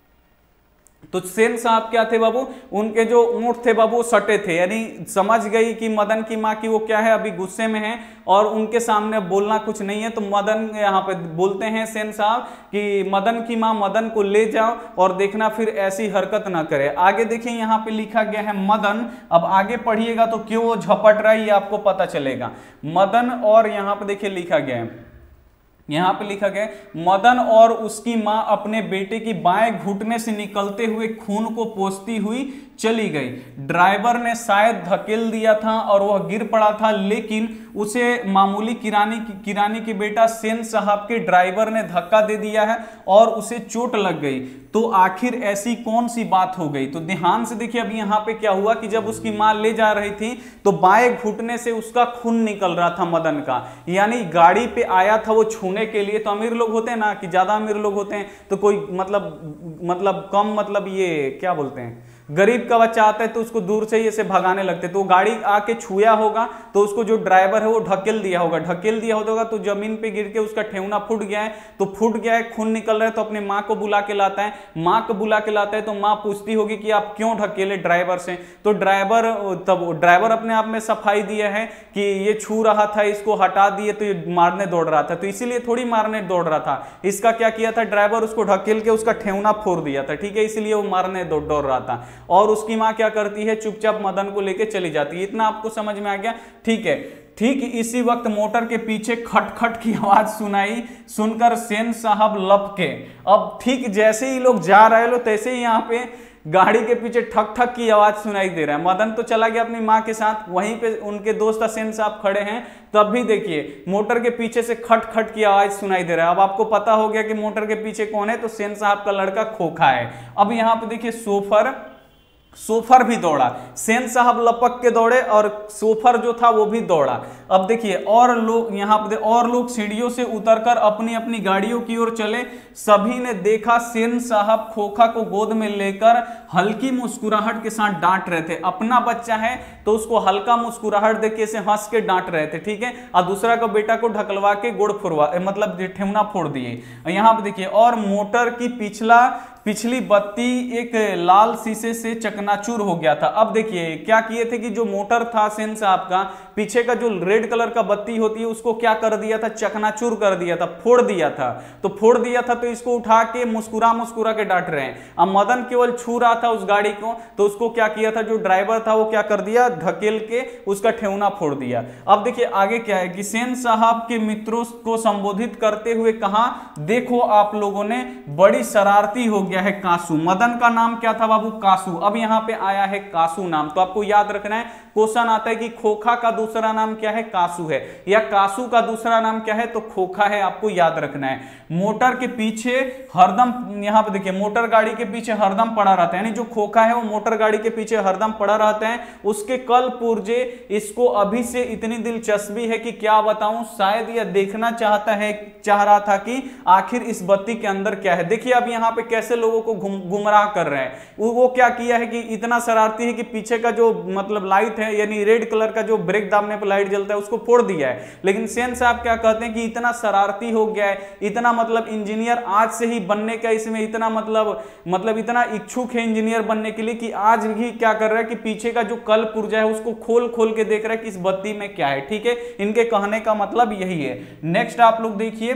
S1: तो सेन साहब क्या थे बाबू, उनके जो ऊंट थे बाबू सटे थे, यानी समझ गई कि मदन की माँ की वो क्या है, अभी गुस्से में है और उनके सामने बोलना कुछ नहीं है। तो मदन यहाँ पे बोलते हैं सेन साहब कि मदन की माँ मदन को ले जाओ और देखना फिर ऐसी हरकत ना करे। आगे देखिए यहाँ पे लिखा गया है मदन, अब आगे पढ़िएगा तो क्यों वो झपट रहा है ये आपको पता चलेगा। मदन और यहाँ पे देखिए लिखा गया है, यहां पे लिखा गया मदन और उसकी मां अपने बेटे की बाएं घुटने से निकलते हुए खून को पोंछती हुई चली गई। ड्राइवर ने शायद धकेल दिया था और वह गिर पड़ा था, लेकिन उसे मामूली किरानी किरानी की बेटा सेन साहब के ड्राइवर ने धक्का दे दिया है और उसे चोट लग गई। तो आखिर ऐसी कौन सी बात हो गई? तो ध्यान से देखिए अभी यहाँ पे क्या हुआ कि जब उसकी मां ले जा रही थी तो बाएं घुटने से उसका खून निकल रहा था मदन का, यानी गाड़ी पे आया था वो छूने के लिए। तो अमीर लोग होते हैं ना कि ज्यादा अमीर लोग होते हैं तो कोई मतलब मतलब कम मतलब ये क्या बोलते हैं, गरीब का बच्चा आता है तो उसको दूर से ही ऐसे भगाने लगते, तो गाड़ी आके छुया होगा तो उसको जो ड्राइवर है वो ढकेल दिया होगा, ढकेल दिया होगा तो जमीन पे गिर के उसका ठेवना फूट गया है, तो फूट गया है, खून निकल रहा है, तो अपनी माँ को बुला के लाता है। माँ को बुला के लाता है तो माँ पूछती होगी कि आप क्यों ढकेले ड्राइवर से, तो ड्राइवर तब ड्राइवर अपने आप में सफाई दिया है कि ये छू रहा था, इसको हटा दिए तो ये मारने दौड़ रहा था, तो इसीलिए थोड़ी मारने दौड़ रहा था। इसका क्या किया था, ड्राइवर उसको ढकेल के उसका ठेवना फोड़ दिया था, ठीक है, इसलिए वो मारने दौड़ रहा था। और उसकी मां क्या करती है, चुपचाप मदन को लेके चली जाती है। इतना आपको समझ में आ गया, ठीक है। ठीक इसी वक्त मोटर के पीछे खटखट की आवाज सुनाई, सुनकर सेन साहब लपके। अब ठीक जैसे ही लोग जा रहे लो तैसे ही यहाँ पे गाड़ी के पीछे ठक ठक की आवाज सुनाई दे रहा है। मदन तो चला गया अपनी माँ के साथ, वहीं पे उनके दोस्त सेन साहब खड़े हैं, तब भी देखिए मोटर के पीछे से खट खट की आवाज सुनाई दे रहा है। अब आपको पता हो गया कि मोटर के पीछे कौन है, तो सेन साहब का लड़का खोखा है। अब यहाँ पे देखिए सोफर सोफर भी दौड़ा, सेन साहब लपक के दौड़े और सोफर जो था वो भी दौड़ा। अब देखिए और लोग यहाँ पे और लोग सीढ़ियों से उतरकर अपनी अपनी गाड़ियों की ओर चले। सभी ने देखा सेन साहब खोखा को गोद में लेकर हल्की मुस्कुराहट के साथ डांट रहे थे। अपना बच्चा है तो उसको हल्का मुस्कुराहट देके ऐसे हंस के डांट रहे थे, ठीक है, और दूसरा का बेटा को ढकलवा के गोड़ फोड़वा मतलब ठेवना फोड़ दिए। यहाँ पे देखिए और मोटर की पिछला पिछली बत्ती एक लाल शीशे से चकनाचूर हो गया था। अब देखिए क्या किए थे कि जो मोटर था सेन साहब का, पीछे का जो रेड कलर का बत्ती होती है उसको क्या कर दिया था, चकनाचूर कर दिया था, फोड़ दिया था। तो फोड़ दिया था तो इसको उठा के मुस्कुरा मुस्कुरा के डांट रहे हैं। अब मदन केवल छू रहा था उस गाड़ी को, तो उसको क्या किया था, जो ड्राइवर था वो क्या कर दिया, ढकेल के उसका ठेवना फोड़ दिया। अब देखिए आगे क्या है कि सेन साहब के मित्रों को संबोधित करते हुए कहा, देखो आप लोगों ने बड़ी शरारती हो गया है कासू। मदन का नाम क्या था बाबू, कासू। अब यहाँ पे आया है कासू नाम, तो आपको याद रखना है क्वेश्चन आता है कि खोखा का दूसरा नाम क्या है, कासू है, या कासू का दूसरा नाम क्या है, तो खोखा है, आपको याद रखना है। मोटर के पीछे हरदम, यहां पे देखिए मोटर गाड़ी के पीछे हरदम पड़ा रहता है, यानी जो खोखा है वो मोटर गाड़ी के पीछे हरदम पड़ा रहता है। उसके कल पुर्जे, इसको अभी से इतनी दिलचस्पी है कि क्या बताऊं, शायद यह देखना चाहता है, चाह रहा था कि आखिर इस बत्ती के अंदर क्या है। देखिए अब यहाँ पे कैसे लोगों को गुमराह कर रहे हैं। वो, वो क्या किया है कि इतना शरारती है कि पीछे का जो मतलब लाइट है, यानी रेड कलर का जो ब्रेक दाबने पर लाइट जलता है, उसको फोड़ दिया है। लेकिन सेन साहब क्या कहते हैं कि इतना शरारती हो गया है, इतना मतलब इंजीनियर आज से ही बनने का इसमें इतना मतलब मतलब इतना इच्छुक है इंजीनियर बनने के लिए कि आज भी क्या कर रहा है कि पीछे का जो कल पुर्जा है उसको खोल खोल के देख रहा है कि इस बत्ती में क्या है। ठीक है, इनके कहने का मतलब यही है। नेक्स्ट आप लोग देखिए,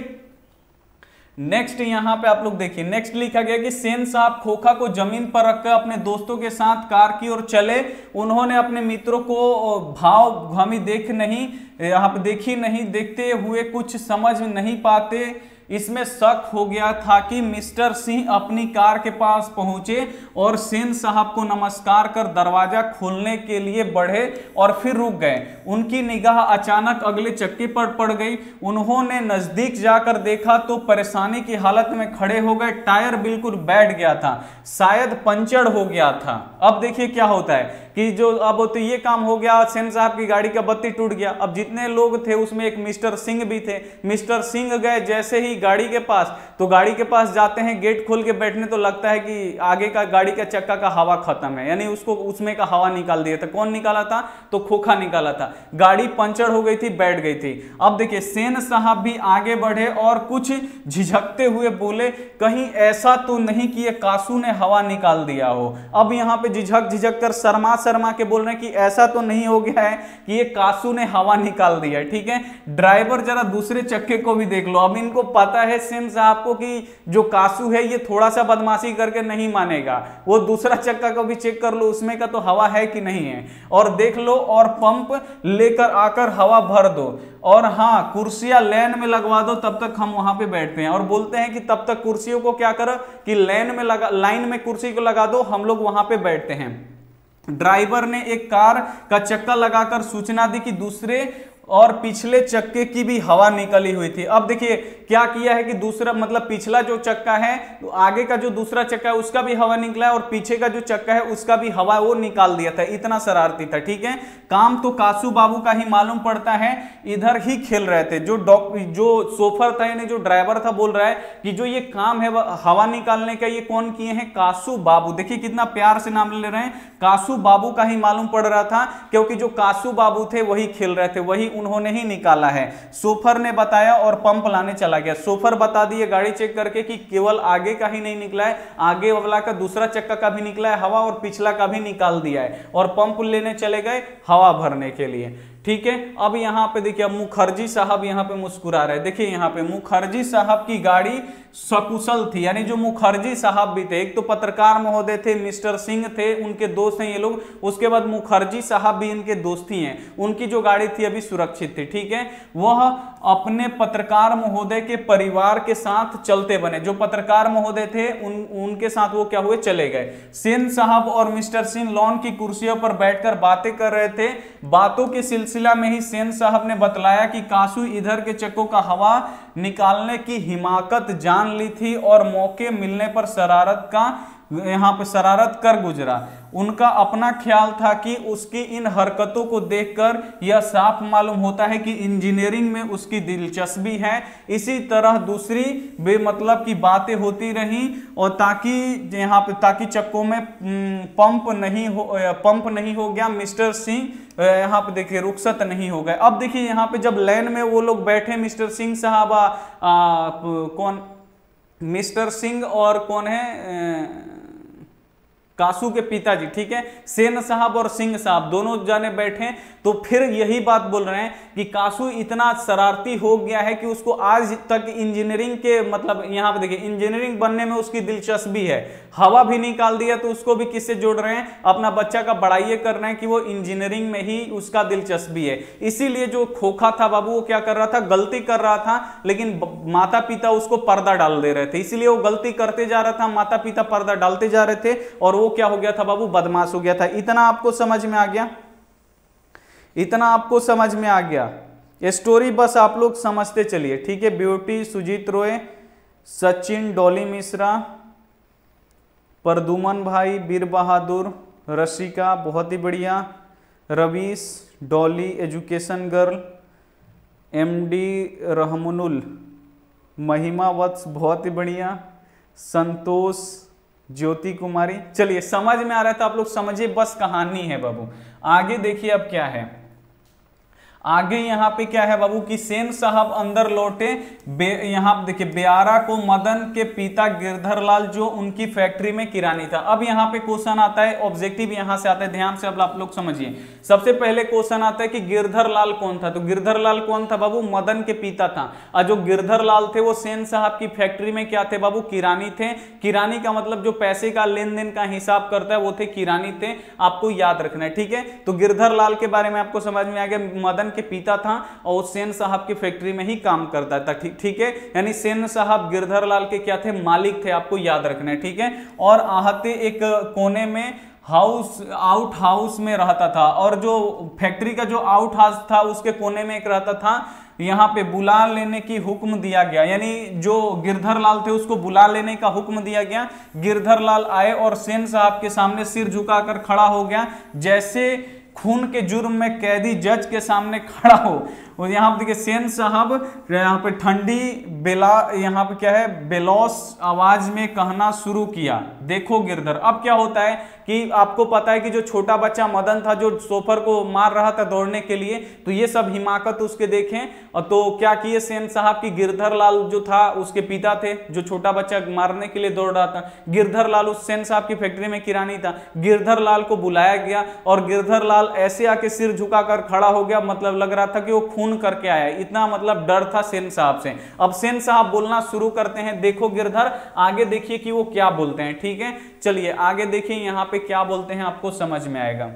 S1: नेक्स्ट यहां पे आप लोग देखिए, नेक्स्ट लिखा गया कि सेन साहब खोखा को जमीन पर रखकर अपने दोस्तों के साथ कार की ओर चले। उन्होंने अपने मित्रों को भाव हमें देख नहीं, यहाँ पे देखी नहीं, देखते हुए कुछ समझ नहीं पाते। इसमें शक हो गया था कि मिस्टर सिंह अपनी कार के पास पहुंचे और सेन साहब को नमस्कार कर दरवाजा खोलने के लिए बढ़े और फिर रुक गए। उनकी निगाह अचानक अगले चक्के पर पड़ गई। उन्होंने नजदीक जाकर देखा तो परेशानी की हालत में खड़े हो गए। टायर बिल्कुल बैठ गया था, शायद पंचर हो गया था। अब देखिए क्या होता है कि जो अब तो ये काम हो गया, सेन साहब की गाड़ी का बत्ती टूट गया। अब जितने लोग थे उसमें एक मिस्टर सिंह भी थे। मिस्टर सिंह गए जैसे ही गाड़ी के पास, तो गाड़ी के पास जाते हैं, गेट खोल के बैठने तो लगता है कि आगे का गाड़ी का चक्का का हवा खत्म है, यानी उसको उसमें का हवा निकाल दिया था। कौन निकाला था, तो खोखा निकाला था। गाड़ी पंचर हो गई थी, बैठ गई थी। अब देखिए सेन साहब भी आगे बढ़े और कुछ झिझकते हुए बोले, कहीं ऐसा तो नहीं कि ये कासू ने हवा निकाल दिया हो। अब यहाँ पे झिझक झिझक कर शर्मा शर्मा के बोल रहे हैं कि ऐसा तो नहीं हो गया है कि ये कासू ने हवा निकाल दिया है। ठीक है, ड्राइवर जरा दूसरे चक्के को भी देख लो। अब इनको पता है सेन साहब को कि जो कासू है ये थोड़ा सा बदमाशी करके नहीं मानेगा। वो दूसरा चक्का को भी चेक कर लो, उसमें का तो हवा है कि नहीं है, और देख लो, और पंप लेकर आकर हवा भर दो, और हाँ कुर्सियां लाइन में लगवा दो, तब तक हम वहां पे बैठते हैं। और बोलते हैं कि तब तक कुर्सियों को क्या करो कि लाइन में लगा लाइन में कुर्सी को लगा दो, हम लोग वहां पे बैठते हैं। ड्राइवर ने एक कार का चक्का लगाकर सूचना दी कि दूसरे और पिछले चक्के की भी हवा निकली हुई थी। अब देखिए क्या किया है कि दूसरा मतलब पिछला जो चक्का है, तो आगे का जो दूसरा चक्का है उसका भी हवा निकला है, और पीछे का जो चक्का है उसका भी हवा वो निकाल दिया था। इतना शरारती था। ठीक है, काम तो कासू बाबू का ही मालूम पड़ता है, इधर ही खेल रहे थे। जो डॉक्टर जो सोफर था, यानी जो ड्राइवर था, बोल रहा है कि जो ये काम है हवा निकालने का, ये कौन किए हैं, कासू बाबू। देखिए कितना प्यार से नाम ले रहे हैं, कासू बाबू का ही मालूम पड़ रहा था, क्योंकि जो कासू बाबू थे वही खेल रहे थे, वही उन्होंने ही निकाला है। सोफर ने बताया और पंप लाने चला गया। सोफर बता दिए गाड़ी चेक करके कि केवल आगे का ही नहीं निकला है, आगे वाला का दूसरा चक्का का भी निकला है हवा, और पिछला का भी निकाल दिया है, और पंप लेने चले गए हवा भरने के लिए। ठीक है, अब यहाँ पे देखिए मुखर्जी साहब यहाँ पे मुस्कुरा रहे। देखिए यहाँ पे मुखर्जी साहब की गाड़ी सकुशल थी, यानी जो मुखर्जी साहब भी थे, एक तो पत्रकार महोदय थे, मिस्टर सिंह थे, उनके दोस्त हैं ये लोग, उसके बाद मुखर्जी साहब भी इनके दोस्त ही हैं। उनकी जो गाड़ी थी अभी सुरक्षित थी। ठीक है, वह अपने पत्रकार महोदय के परिवार के साथ चलते बने। जो पत्रकार महोदय थे उन उनके साथ वो क्या हुए, चले गए। सेन साहब और मिस्टर सिंह लॉन की कुर्सियों पर बैठकर बातें कर रहे थे। बातों के सिलसिला में ही सेन साहब ने बतलाया कि कासू इधर के चक्कों का हवा निकालने की हिमाकत जान ली थी और मौके मिलने पर शरारत का यहाँ पे शरारत कर गुजरा। उनका अपना ख्याल था कि उसकी इन हरकतों को देखकर यह साफ मालूम होता है कि इंजीनियरिंग में उसकी दिलचस्पी है। इसी तरह दूसरी बेमतलब की बातें होती रहीं, और ताकि यहाँ पे ताकि चक्कों में पंप नहीं हो पंप नहीं हो गया। मिस्टर सिंह यहाँ पे देखिए रुखसत नहीं हो गए। अब देखिए यहाँ पे जब लाइन में वो लोग बैठे, मिस्टर सिंह साहब कौन मिस्टर सिंह और कौन है, कासू के पिताजी। ठीक है, सेन साहब और सिंह साहब दोनों जाने बैठे, तो फिर यही बात बोल रहे हैं कि कासू इतना शरारती हो गया है कि उसको आज तक इंजीनियरिंग के मतलब यहाँ पे देखिए इंजीनियरिंग बनने में उसकी दिलचस्पी है। हवा भी निकाल दिया तो उसको भी किससे जोड़ रहे हैं, अपना बच्चा का बड़ाई कर रहे हैं कि वो इंजीनियरिंग में ही उसका दिलचस्पी है। इसीलिए जो खोखा था बाबू वो क्या कर रहा था, गलती कर रहा था, लेकिन माता पिता उसको पर्दा डाल दे रहे थे, इसलिए वो गलती करते जा रहा था, माता पिता पर्दा डालते जा रहे थे, और वो क्या हो गया था बाबू, बदमाश हो गया था। इतना आपको समझ में आ गया। इतना आपको समझ में आ गया, स्टोरी बस आप लोग समझते चलिए, ठीक है। ब्यूटी, सुजीत रॉय, सचिन, डॉली मिश्रा, प्रदुमन भाई, वीर बहादुर, रसिका, बहुत ही बढ़िया, Ravish, Dolly, education girl, MD Rahmanul, Mahima Vats, बहुत ही बढ़िया, संतोष, ज्योति कुमारी। चलिए समझ में आ रहा है तो आप लोग समझिए, बस कहानी है बाबू। आगे देखिए अब क्या है, आगे यहाँ पे क्या है बाबू कि सेन साहब अंदर लौटे, यहाँ देखिए ब्यारा को मदन के पिता गिरधर लाल जो उनकी फैक्ट्री में किरानी था। अब यहाँ पे क्वेश्चन आता है, ऑब्जेक्टिव यहाँ से आता है, ध्यान से अब आप लोग समझिए। सबसे पहले क्वेश्चन आता है कि गिरधर लाल कौन था, तो गिरधर लाल कौन था बाबू, मदन के पिता था। और जो गिरधर लाल थे वो सेन साहब की फैक्ट्री में क्या थे बाबू, किरानी थे। किरानी का मतलब जो पैसे का लेन देन का हिसाब करता है वो थे किरानी थे, आपको याद रखना है, ठीक है। तो गिरधर लाल के बारे में आपको समझ में आ गया, मदन के पिता था और सेन साहब की फैक्ट्री में ही काम करता था, ठीक ठीक है। यानी सेन साहब गिरधर लाल के क्या थे, मालिक थे, आपको याद रखना है, ठीक है। और आहते एक कोने में हाउस, आउट हाउस में रहता था, और जो फैक्ट्री का जो आउट हाउस था उसके कोने में एक रहता था। यहाँ पे बुला लेने की हुक्म दिया गया, यानी जो गिरधर लाल थे उसको बुला लेने का हुक्म दिया गया। गिरधर लाल आए और सेन साहब के सामने सिर झुकाकर खड़ा हो गया, जैसे खून के जुर्म में कैदी जज के सामने खड़ा हो। और यहाँ पे देखिए सेन साहब यहाँ पे ठंडी बेला यहाँ पे क्या है बेलौस आवाज में कहना शुरू किया, देखो गिरधर। अब क्या होता है कि आपको पता है कि जो छोटा बच्चा मदन था जो सोफर को मार रहा था दौड़ने के लिए, तो ये सब हिमाकत उसके देखें, और तो क्या किए सेन साहब की गिरधर लाल जो था उसके पिता थे, जो छोटा बच्चा मारने के लिए दौड़ रहा था। गिरधर लाल उस सेन साहब की फैक्ट्री में किरानी था। गिरधर लाल को बुलाया गया और गिरधर लाल ऐसे आके सिर झुकाकर खड़ा हो गया, मतलब लग रहा था कि वो खून करके आया, इतना मतलब डर था सेन साहब से। अब सेन साहब बोलना शुरू करते हैं, देखो गिरधर। आगे देखिए कि वो क्या बोलते हैं, ठीक है। चलिए आगे देखिए यहाँ पे क्या बोलते हैं, आपको समझ में आएगा।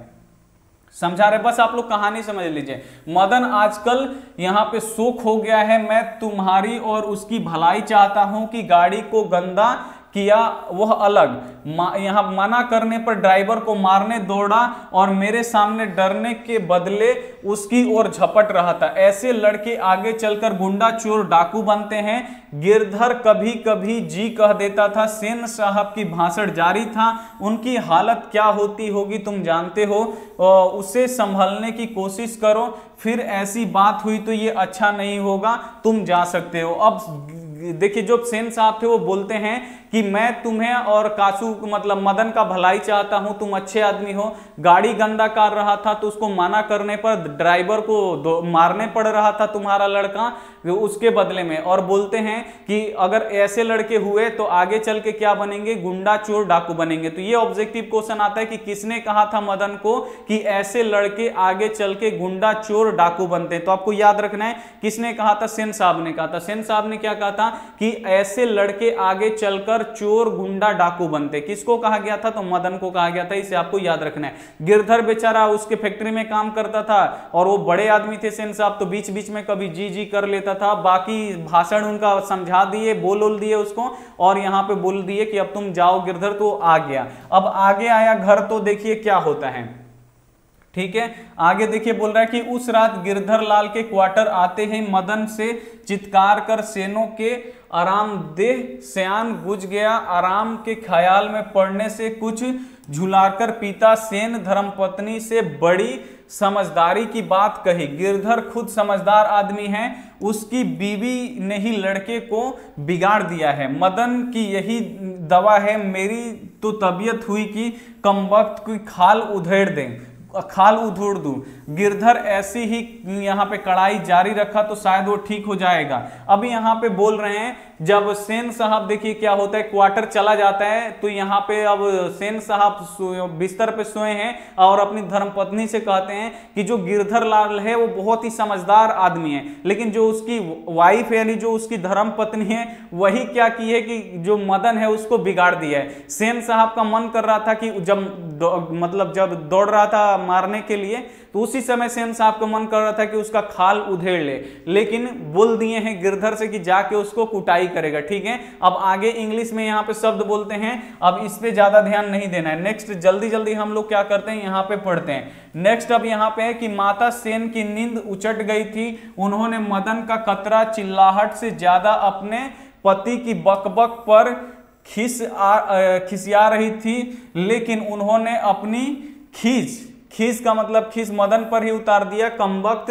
S1: समझा रहे, बस आप लोग कहानी समझ लीजिए। मदन आजकल यहाँ पे शोक हो गया है, मैं तुम्हारी और उसकी भलाई चाहता हूं कि गाड़ी को गंदा किया वह अलग, यहाँ मना करने पर ड्राइवर को मारने दौड़ा और मेरे सामने डरने के बदले उसकी ओर झपट रहा था। ऐसे लड़के आगे चलकर गुंडा चोर डाकू बनते हैं। गिरधर कभी कभी जी कह देता था। सेन साहब की भाषण जारी था, उनकी हालत क्या होती होगी तुम जानते हो, उसे संभलने की कोशिश करो, फिर ऐसी बात हुई तो ये अच्छा नहीं होगा, तुम जा सकते हो। अब देखिए जो सेन साहब थे वो बोलते हैं कि मैं तुम्हें और कासू मतलब मदन का भलाई चाहता हूं, तुम अच्छे आदमी हो। गाड़ी गंदा कर रहा था तो उसको मना करने पर ड्राइवर को मारने पड़ रहा था तुम्हारा लड़का उसके बदले में। और बोलते हैं कि अगर ऐसे लड़के हुए तो आगे चल के क्या बनेंगे, गुंडा चोर डाकू बनेंगे। तो ये ऑब्जेक्टिव क्वेश्चन आता है कि किसने कहा था मदन को कि ऐसे लड़के आगे चल के गुंडा चोर डाकू बनते हैं। तो आपको याद रखना है किसने कहा था, सेन साहब ने कहा था। सेन साहब ने क्या कहा था कि ऐसे लड़के आगे चलकर चोर गुंडा डाकू बनते। किसको कहा गया था, तो मदन को कहा गया था, इसे आपको याद रखना है। गिरधर बेचारा उसके फैक्ट्री में काम करता था और वो बड़े आदमी थे सेन साहब, तो बीच बीच में कभी जी जी कर लेता था। बाकी भाषण उनका समझा दिए, बोल बोल दिए उसको, और यहाँ पे बोल दिए कि अब तुम जाओ गिरधर, तो आ गया। अब आगे आया घर, तो देखिए क्या होता है, ठीक है। आगे देखिए बोल रहा है कि उस रात गिरधर लाल के क्वार्टर आते हैं मदन से चित्कार कर सेनों के आरामदेह सयान गुज गया। आराम के ख्याल में पड़ने से कुछ झुलाकर पिता सेन धर्मपत्नी से बड़ी समझदारी की बात कही। गिरधर खुद समझदार आदमी है, उसकी बीवी ने ही लड़के को बिगाड़ दिया है। मदन की यही दवा है, मेरी तो तबीयत हुई कि कमबख्त की खाल उधेड़ दें खाल उधोड़ दूं। गिरधर ऐसी ही यहाँ पे कड़ाई जारी रखा तो शायद वो ठीक हो जाएगा। अभी यहाँ पे बोल रहे हैं जब सेन साहब देखिए क्या होता है, क्वार्टर चला जाता है तो यहाँ पे अब सेन साहब बिस्तर पे सोए हैं और अपनी धर्मपत्नी से कहते हैं कि जो गिरधर लाल है वो बहुत ही समझदार आदमी है, लेकिन जो उसकी वाइफ है यानी जो उसकी धर्मपत्नी है वही क्या की है कि जो मदन है उसको बिगाड़ दिया है। सेन साहब का मन कर रहा था कि जब मतलब जब दौड़ रहा था मारने के लिए तो उसी समय सेन साहब का मन कर रहा था कि उसका खाल उधेड़ ले, लेकिन बोल दिए हैं गिरधर से कि जाके उसको कुटाई करेगा, ठीक है। अब आगे इंग्लिश में यहाँ पे शब्द बोलते हैं, अब इस पे ज्यादा ध्यान नहीं देना है। नेक्स्ट जल्दी जल्दी हम लोग क्या करते हैं, यहाँ पे पढ़ते हैं। नेक्स्ट अब यहाँ पे है कि माता सेन की नींद उचट गई थी, उन्होंने मदन का कतरा चिल्लाहट से ज्यादा अपने पति की बकबक पर खिस आ खिसिया रही थी, लेकिन उन्होंने अपनी खीस खीस का मतलब खीस मदन पर ही उतार दिया। कमबख्त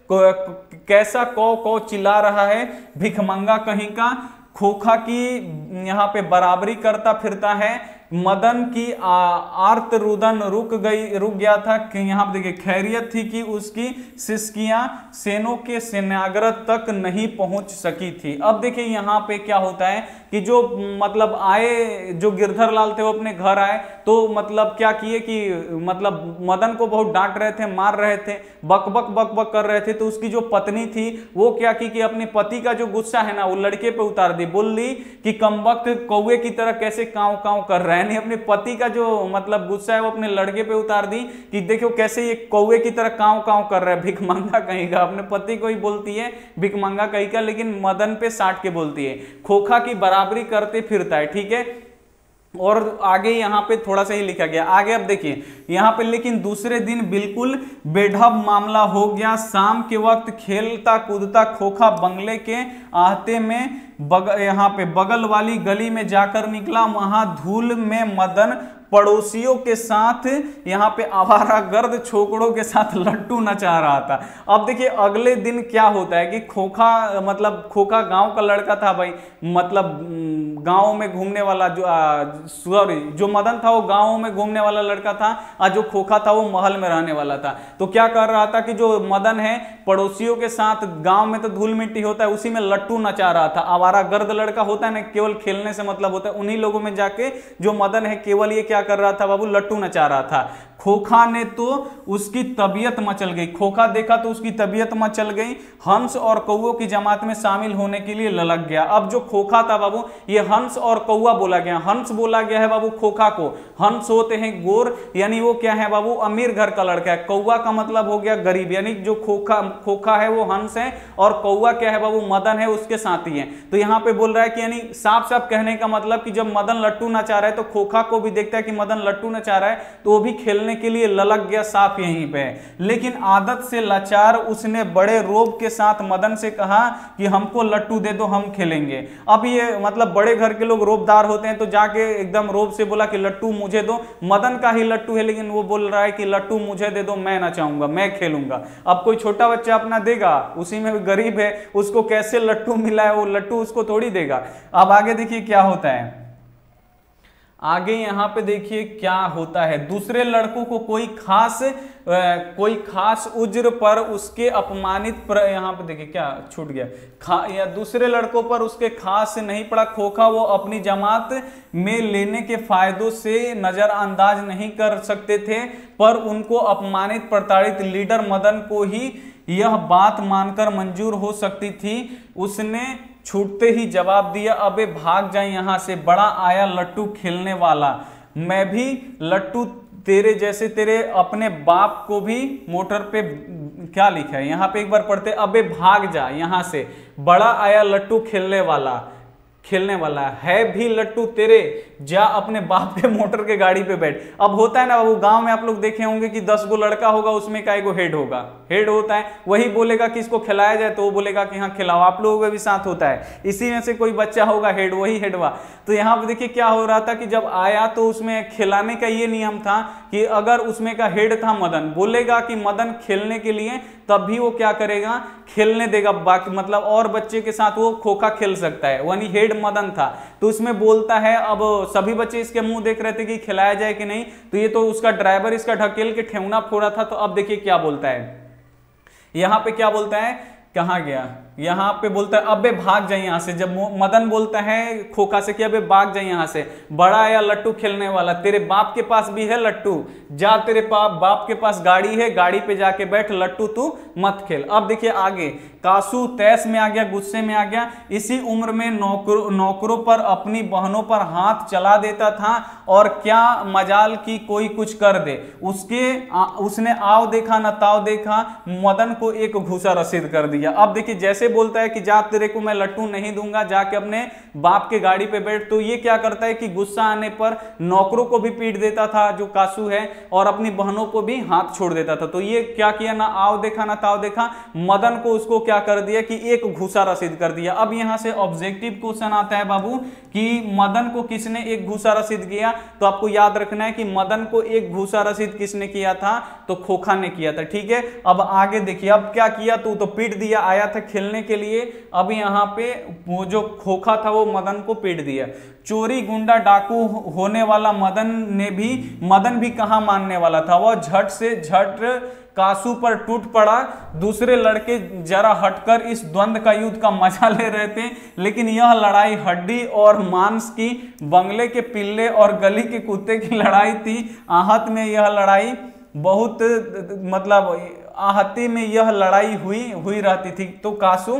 S1: कैसा कौ कौ चिल्ला रहा है, भिखमंगा कहीं का, खोखा की यहाँ पे बराबरी करता फिरता है। मदन की आर्त रुदन रुक गई रुक गया था कि यहाँ पे देखिए खैरियत थी कि उसकी सिसकियां सेनों के सेनाग्रह तक नहीं पहुंच सकी थी। अब देखिए यहाँ पे क्या होता है कि जो मतलब आए, जो गिरधर लाल थे वो अपने घर आए तो मतलब क्या किए कि मतलब मदन को बहुत डांट रहे थे, मार रहे थे, बकबक बकबक कर रहे थे। तो उसकी जो पत्नी थी वो क्या की कि अपने पति का जो गुस्सा है ना वो लड़के पे उतार दी, बोल ली कि कमबख्त कौवे की तरह कैसे कांव कांव कर रहा है। यानी अपने पति का जो मतलब गुस्सा है वो अपने लड़के पे उतार दी कि देखो कैसे ये कौवे की तरह कांव कांव कर रहा है, भिखमंगा कहीं का। अपने पति को ही बोलती है भिखमंगा कहीं का, लेकिन मदन पे साट के बोलती है, खोखा की बराबरी करते फिरता है, ठीक है। और आगे यहाँ पे थोड़ा सा ही लिखा गया, आगे अब देखिए यहाँ पे, लेकिन दूसरे दिन बिल्कुल बेढब मामला हो गया। शाम के वक्त खेलता कूदता खोखा बंगले के आहते में बग, यहाँ पे बगल वाली गली में जाकर निकला। वहां धूल में मदन पड़ोसियों के साथ यहाँ पे आवारा गर्द छोकड़ों के साथ लट्टू नचा रहा था। अब देखिए अगले दिन क्या होता है कि खोखा मतलब खोखा गांव का लड़का था भाई, मतलब गांव में घूमने वाला, जो सॉरी जो मदन था वो गांव में घूमने वाला लड़का था और जो खोखा था वो महल में रहने वाला था। तो क्या कर रहा था कि जो मदन है पड़ोसियों के साथ, गांव में तो धूल मिट्टी होता है, उसी में लट्टू नचा रहा था। आवारा गर्द लड़का होता है ना, केवल खेलने से मतलब होता है, उन्हीं लोगों में जाके जो मदन है केवल ये क्या कर रहा था बाबू, लट्टू नचा रहा था। खोखा ने तो उसकी तबीयत मचल गई, खोखा देखा तो उसकी तबीयत मचल गई। हंस और कौओं की जमात में शामिल होने के लिए ललक गया। अब जो खोखा था बाबू, ये हंस और कौआ बोला गया, हंस बोला गया है बाबू खोखा को। हंस होते हैं गोर, यानी वो क्या है बाबू, अमीर घर का लड़का है। कौआ का मतलब हो गया गरीब, यानी जो खोखा खोखा है वो हंस है और कौआ क्या है बाबू, मदन है, उसके साथी है। तो यहाँ पे बोल रहा है कि यानी साफ साफ कहने का मतलब कि जब मदन लट्टू नचा रहा है तो खोखा को भी देखता है कि मदन लट्टू नचा रहा है तो वो भी खेलने के लिए ललक गया, साफ यहीं पे। लेकिन आदत से लाचार उसने बड़े रोब के साथ मदन से कहा कि हमको लट्टू दे दो, हम खेलेंगे। अब ये मतलब बड़े घर के लोग रोबदार होते हैं तो जाके एकदम रोब से बोला कि लट्टू मुझे दो। मदन का ही लट्टू है लेकिन वो बोल रहा है कि लट्टू मुझे दे दो, मैं नचाऊंगा, मैं खेलूंगा। अब कोई छोटा बच्चा अपना देगा, उसी में गरीब है, उसको कैसे लट्टू मिला है, वो लट्टू उसको थोड़ी देगा। अब आगे देखिए क्या होता है, आगे यहाँ पे देखिए क्या होता है। दूसरे लड़कों को कोई खास कोई खास उज्र पर उसके अपमानित पर, यहाँ पे देखिए क्या छूट गया, खा या दूसरे लड़कों पर उसके खास नहीं पड़ा। खोखा वो अपनी जमात में लेने के फायदों से नजरअंदाज नहीं कर सकते थे, पर उनको अपमानित प्रताड़ित लीडर मदन को ही यह बात मानकर मंजूर हो सकती थी। उसने छूटते ही जवाब दिया, अबे भाग जाए यहां से, बड़ा आया लट्टू खेलने वाला। मैं भी लट्टू तेरे जैसे, तेरे अपने बाप को भी मोटर पे, क्या लिखा है यहाँ पे एक बार पढ़ते, अबे भाग जा यहां से, बड़ा आया लट्टू खेलने वाला खेलने वाला है भी लट्टू तेरे, जा अपने बाप के मोटर के गाड़ी पे बैठ। अब होता है ना बाबू, गांव में आप लोग देखे होंगे कि दस गो लड़का होगा, उसमें का एगो हेड होगा, हेड होता है, वही बोलेगा कि इसको खिलाया जाए तो वो बोलेगा कि हाँ खिलाओ। आप लोगों का भी साथ होता है, इसी में से कोई बच्चा होगा हेड, वही हेडवा। तो यहाँ पे देखिए क्या हो रहा था कि जब आया तो उसमें खिलाने का ये नियम था कि अगर उसमें का हेड था मदन, बोलेगा कि मदन खेलने के लिए, तब भी वो क्या करेगा, खेलने देगा, बाकी मतलब और बच्चे के साथ वो खोखा खेल सकता है, यानी हेड मदन था। तो उसमें बोलता है, अब सभी बच्चे इसके मुंह देख रहे थे कि खिलाया जाए कि नहीं, तो ये तो उसका ड्राइवर इसका ढकेल के ठेवना फोड़ा था। तो अब देखिए क्या बोलता है, यहां पे क्या बोलता है, कहां गया, यहां पे बोलता है अबे भाग जाए यहां से। जब मदन बोलता है खोखा से कि अबे भाग जाए यहां से, बड़ा आया लट्टू खेलने वाला, तेरे बाप के पास भी है लट्टू, जा तेरे बाप बाप के पास गाड़ी है, गाड़ी पे जाके बैठ, लट्टू तू मत खेल। अब देखिए आगे, कासू तैस में आ गया, गुस्से में आ गया। इसी उम्र में नौकर नौकरों पर, अपनी बहनों पर हाथ चला देता था, और क्या मजाल की कोई कुछ कर दे। उसके आ, उसने आओ देखा न ताव देखा, मदन को एक घूसा रसीद कर दिया। दिया। अब देखिए जैसे बोलता है कि जा तेरे को मैं लट्टू नहीं दूंगा, जाके अपने बाप के गाड़ी पे बैठ, तो ये क्या करता है कि गुस्सा आने पर नौकरों को भी पीट देता था जो कासू है, और अपनी बहनों को भी हाथ छोड़ देता था। तो ये क्या किया, ना आओ देखा ना ताओ देखा, मदन को उसको क्या कर दिया कि एक घूसा रसीद कर दिया। अब यहां से ऑब्जेक्टिव क्वेश्चन आता है बाबू कि मदन को किसने एक घूसा रसीद किया, तो आपको याद रखना है कि मदन को एक घूसा रसीद किसने किया था, तो खोखा ने किया था। ठीक है, अब आगे देखिए, अब क्या किया, तू तो पीट दिया, आया था खेलने के लिए, अब यहां पे वो जो खोखा था वो मदन को पीट दिया। चोरी गुंडा डाकू होने वाला मदन ने भी मदन भी कहां मानने वाला था, वह झट से झट कासू पर टूट पड़ा। दूसरे लड़के जरा हटकर इस द्वंद्व का युद्ध का मजा ले रहे थे, लेकिन यह लड़ाई हड्डी और मांस की, बंगले के पिल्ले और गली के कुत्ते की लड़ाई थी। आहत में यह लड़ाई बहुत मतलब आहती में यह लड़ाई हुई हुई रहती थी। तो कासू,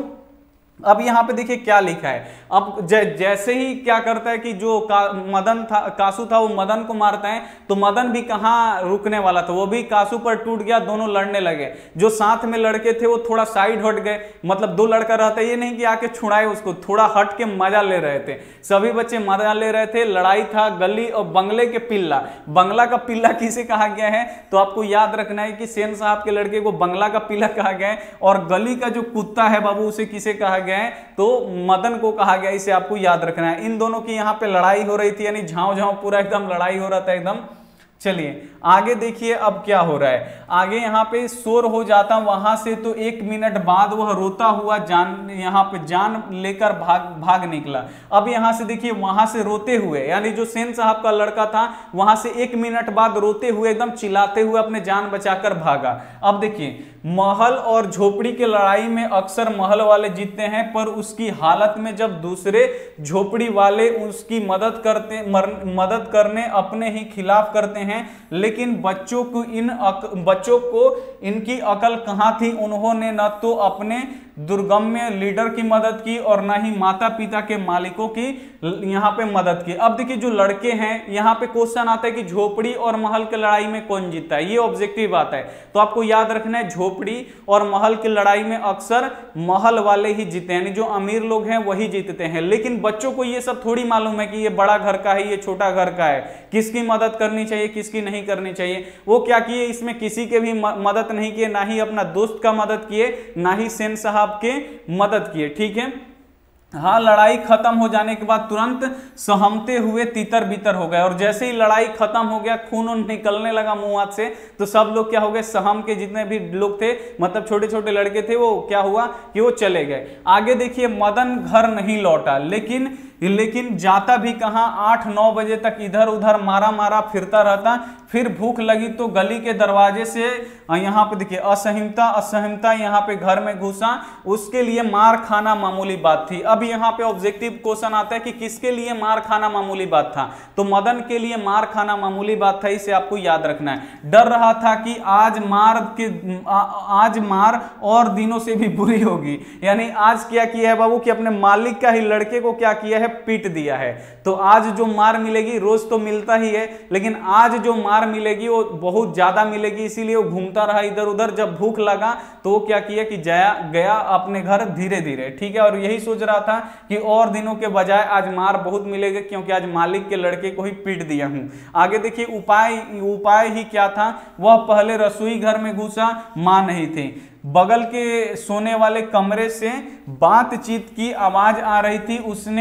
S1: अब यहां पे देखिए क्या लिखा है, अब जै, जैसे ही क्या करता है कि जो का, मदन था कासू था वो मदन को मारता है, तो मदन भी कहां रुकने वाला था, वो भी कासू पर टूट गया, दोनों लड़ने लगे। जो साथ में लड़के थे वो थोड़ा साइड हट गए, मतलब दो लड़का रहता है, ये नहीं कि आके छुड़ाए उसको, थोड़ा हट के मजा ले रहे थे, सभी बच्चे मजा ले रहे थे। लड़ाई था गली और बंगले के पिल्ला। बंगला का पिल्ला किसे कहा गया है, तो आपको याद रखना है कि सेन साहब के लड़के को बंगला का पिल्ला कहा गया है, और गली का जो कुत्ता है बाबू उसे किसे कहा गया है, तो मदन को कहा गया। इसे आपको याद रखना है। इन दोनों की यहां पे लड़ाई हो रही थी, यानी झांव झांव पूरा एकदम लड़ाई हो रहा था एकदम। चलिए आगे देखिए अब क्या हो रहा है, आगे यहाँ पे शोर हो जाता वहां से, तो एक मिनट बाद वह रोता हुआ जान यहाँ पे जान लेकर भाग भाग निकला। अब यहाँ से देखिए वहां से रोते हुए, यानी जो सेन साहब का लड़का था वहां से एक मिनट बाद रोते हुए एकदम चिल्लाते हुए अपने जान बचाकर भागा। अब देखिए महल और झोपड़ी के लड़ाई में अक्सर महल वाले जीतते हैं, पर उसकी हालत में जब दूसरे झोपड़ी वाले उसकी मदद करते मर, मदद करने अपने ही खिलाफ करते हैं। लेकिन बच्चों को इन अक, बच्चों को इनकी अकल कहां थी, उन्होंने न तो अपने दुर्गम्य लीडर की मदद की और ना ही माता पिता के मालिकों की यहाँ पे मदद की। अब देखिए जो लड़के हैं, यहाँ पे क्वेश्चन आता है कि झोपड़ी और महल की लड़ाई में कौन जीतता है, ये ऑब्जेक्टिव आता है। तो आपको याद रखना है झोपड़ी और महल की लड़ाई में अक्सर महल वाले ही जीते हैं, यानी जो अमीर लोग हैं वही जीतते हैं। लेकिन बच्चों को ये सब थोड़ी मालूम है कि ये बड़ा घर का है, ये छोटा घर का है, किसकी मदद करनी चाहिए किसकी नहीं करनी चाहिए। वो क्या किए, इसमें किसी के भी मदद नहीं किए, ना ही अपना दोस्त का मदद किए, ना ही सेन साहब के मदद किए। ठीक है, हाँ, लड़ाई खत्म हो जाने के बाद तुरंत सहमते हुए तीतर बीतर हो गए, और जैसे ही लड़ाई खत्म हो गया, खून निकलने लगा मुंह हाथ से, तो सब लोग क्या हो गए, सहम के जितने भी लोग थे, मतलब छोटे छोटे लड़के थे, वो क्या हुआ कि वो चले गए। आगे देखिए मदन घर नहीं लौटा, लेकिन लेकिन जाता भी कहां, आठ नौ बजे तक इधर उधर मारा मारा फिरता रहता। फिर भूख लगी तो गली के दरवाजे से यहाँ पे देखिए असहिष्णुता असहिष्णुता यहाँ पे घर में घुसा, उसके लिए मार खाना मामूली बात थी। अब यहाँ पे ऑब्जेक्टिव क्वेश्चन आता है कि किसके लिए मार खाना मामूली बात था, तो मदन के लिए मार खाना मामूली बात था, इसे आपको याद रखना है। डर रहा था कि आज मार के आ, आज मार और दिनों से भी बुरी होगी, यानी आज क्या किया है बाबू कि अपने मालिक का ही लड़के को क्या किया है, पीट दिया है। तो आज जो मार मिलेगी, रोज तो मिलता ही है, लेकिन आज जो मार मिलेगी वो बहुत ज्यादा मिलेगी, इसीलिए वो घूमता रहा इधर उधर। जब भूख लगा तो वो क्या किया कि जाया गया अपने घर धीरे धीरे। ठीक है, और यही सोच रहा था कि और दिनों के बजाय आज मार बहुत मिलेगा, क्योंकि आज मालिक के लड़के को ही पीट दिया हूं। आगे देखिए उपाय उपाय ही क्या था, वह पहले रसोई घर में घुसा, मां नहीं थी। बगल के सोने वाले कमरे से बातचीत की आवाज आ रही थी। उसने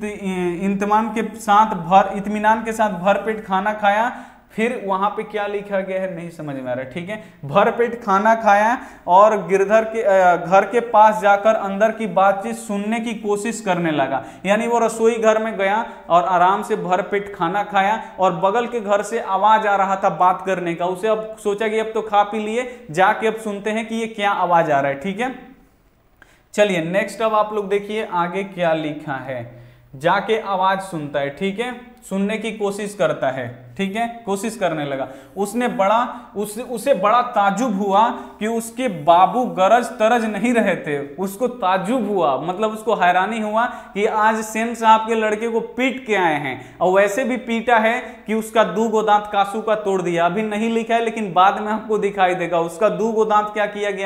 S1: इत्मीनान के साथ भर इत्मीनान के साथ भरपेट खाना खाया। फिर वहां पे क्या लिखा गया है नहीं समझ में आ रहा है। ठीक है, भरपेट खाना खाया और गिरधर के घर के पास जाकर अंदर की बातचीत सुनने की कोशिश करने लगा। यानी वो रसोई घर में गया और आराम से भरपेट खाना खाया, और बगल के घर से आवाज आ रहा था बात करने का। उसे अब सोचा कि अब तो खा पी लिए, जाके अब सुनते हैं कि ये क्या आवाज आ रहा है। ठीक है, चलिए नेक्स्ट अब आप लोग देखिए आगे क्या लिखा है। जाके आवाज सुनता है, ठीक है, सुनने की कोशिश करता है, ठीक है, कोशिश करने लगा। उसने बड़ा उस, उसे बड़ा ताजुब हुआ कि उसके बाबू गरज तरज नहीं रहे थे। उसको ताजुब हुआ, मतलब उसको हैरानी हुआ कि आज सेन साहब के लड़के को पीट के आए हैं, और वैसे भी पीटा है कि उसका दो गो दांत कासू का तोड़ दिया। अभी नहीं लिखा है, लेकिन बाद में आपको दिखाई देगा। उसका दो गो दांत क्या किया गया है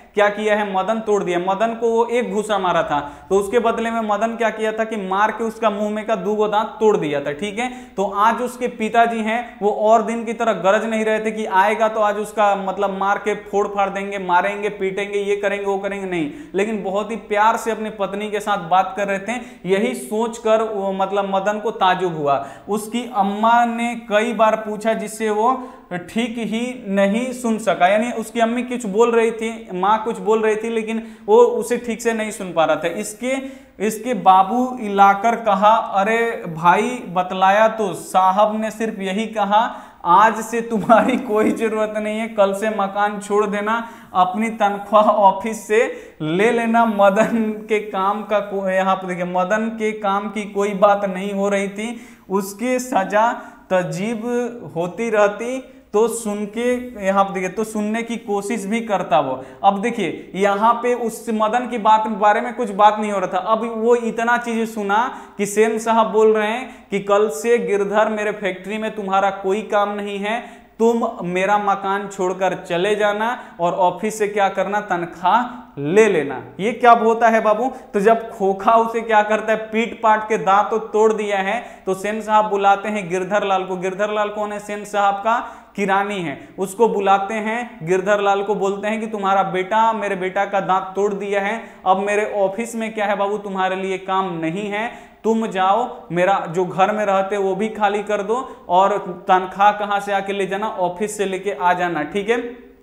S1: क्या किया है, मदन तोड़ दिया। मदन को वो एक घूसा मारा था, तो उसके बदले में मदन क्या किया था कि मार के उसका मुंह में का दो दांत तोड़ दिया था। ठीक है, तो आज उसके पिताजी हैं वो और दिन की तरह गरज नहीं रहे थे कि आएगा तो आज उसका मतलब मार के फोड़ फाड़ देंगे, मारेंगे, पीटेंगे, ये करेंगे, वो करेंगे, नहीं, लेकिन बहुत ही प्यार से अपनी पत्नी के साथ बात कर रहे थे। यही सोचकर वो मतलब मदन को ताजुब हुआ। उसकी अम्मा ने कई बार पूछा जिससे वो ठीक ही नहीं सुन सका, यानी उसकी अम्मी कुछ बोल रही थी, माँ कुछ बोल रही थी, लेकिन वो उसे ठीक से नहीं सुन पा रहा था। इसके इसके बाबू इलाकर कहा, अरे भाई बतलाया तो साहब ने सिर्फ यही कहा, आज से तुम्हारी कोई जरूरत नहीं है, कल से मकान छोड़ देना, अपनी तनख्वाह ऑफिस से ले लेना। मदन के काम का यहाँ पे देखिए, मदन के काम की कोई बात नहीं हो रही थी, उसकी सजा तजीब होती रहती तो सुन के यहाँ पे देखिए तो सुनने की कोशिश भी करता वो। अब देखिए यहाँ पे उस मदन की बात बारे में कुछ बात नहीं हो रहा था, अब वो इतना चीज सुना कि सेन साहब बोल रहे हैं कि कल से गिरधर मेरे फैक्ट्री में तुम्हारा कोई काम नहीं है, तुम मेरा मकान छोड़कर चले जाना और ऑफिस से क्या करना, तनख्वाह ले लेना। ये क्या होता है बाबू, तो जब खोखा उसे क्या करता है, पीट पाट के दांत तो तोड़ दिया है, तो सेन साहब बुलाते हैं गिरधर लाल को। गिरधर लाल कौन है, सेन साहब का किरानी है, उसको बुलाते हैं। गिरधर लाल को बोलते हैं कि तुम्हारा बेटा मेरे बेटा का दांत तोड़ दिया है, अब मेरे ऑफिस में क्या है बाबू, तुम्हारे लिए काम नहीं है, तुम जाओ, मेरा जो घर में रहते वो भी खाली कर दो और तनख्वाह कहां से आके ले जाना, ऑफिस से लेके आ जाना। ठीक है,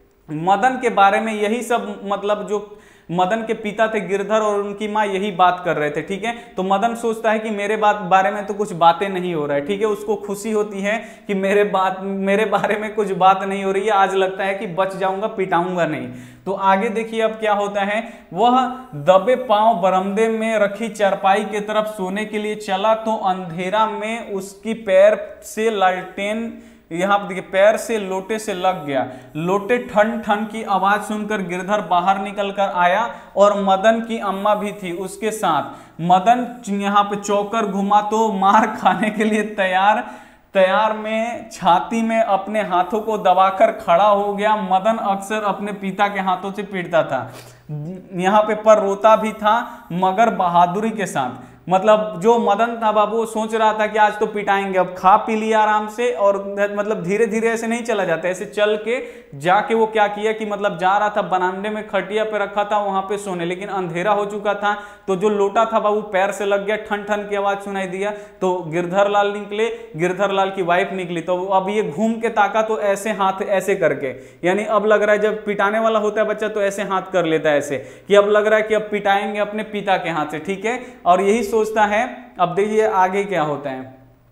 S1: मदन के बारे में यही सब मतलब जो मदन के पिता थे गिरधर और उनकी माँ यही बात कर रहे थे। ठीक है, तो मदन सोचता है कि मेरे बात बारे में तो कुछ बातें नहीं हो रहा है। ठीक है, उसको खुशी होती है कि मेरे बात मेरे बारे में कुछ बात नहीं हो रही है, आज लगता है कि बच जाऊंगा, पिटाऊंगा नहीं। तो आगे देखिए अब क्या होता है, वह दबे पांव बरामदे में रखी चारपाई की तरफ सोने के लिए चला तो अंधेरा में उसकी पैर से लालटेन यहाँ देखिए पैर से लोटे से लग गया। लोटे ठन ठन की आवाज सुनकर गिरधर बाहर निकलकर आया और मदन की अम्मा भी थी उसके साथ। मदन यहाँ पे चौकर घुमा तो मार खाने के लिए तैयार तैयार में छाती में अपने हाथों को दबाकर खड़ा हो गया। मदन अक्सर अपने पिता के हाथों से पीटता था यहाँ पे, पर रोता भी था मगर बहादुरी के साथ। मतलब जो मदन था बाबू सोच रहा था कि आज तो पिटाएंगे, अब खा पी लिया आराम से और मतलब धीरे धीरे ऐसे नहीं चला जाता, ऐसे चल के जाके वो क्या किया कि मतलब जा रहा था बरामदे में, खटिया पे रखा था वहां पे सोने, लेकिन अंधेरा हो चुका था तो जो लोटा था बाबू पैर से लग गया, ठन ठन की आवाज सुनाई दिया तो गिरधर लाल निकले, गिरधर लाल की वाइफ निकली। तो अब ये घूम के ताका तो ऐसे हाथ ऐसे करके, यानी अब लग रहा है जब पिटाने वाला होता है बच्चा तो ऐसे हाथ कर लेता है ऐसे कि अब लग रहा है कि अब पिटाएंगे अपने पिता के हाथ से। ठीक है, और यही सोचता है। अब देखिए आगे क्या होता है,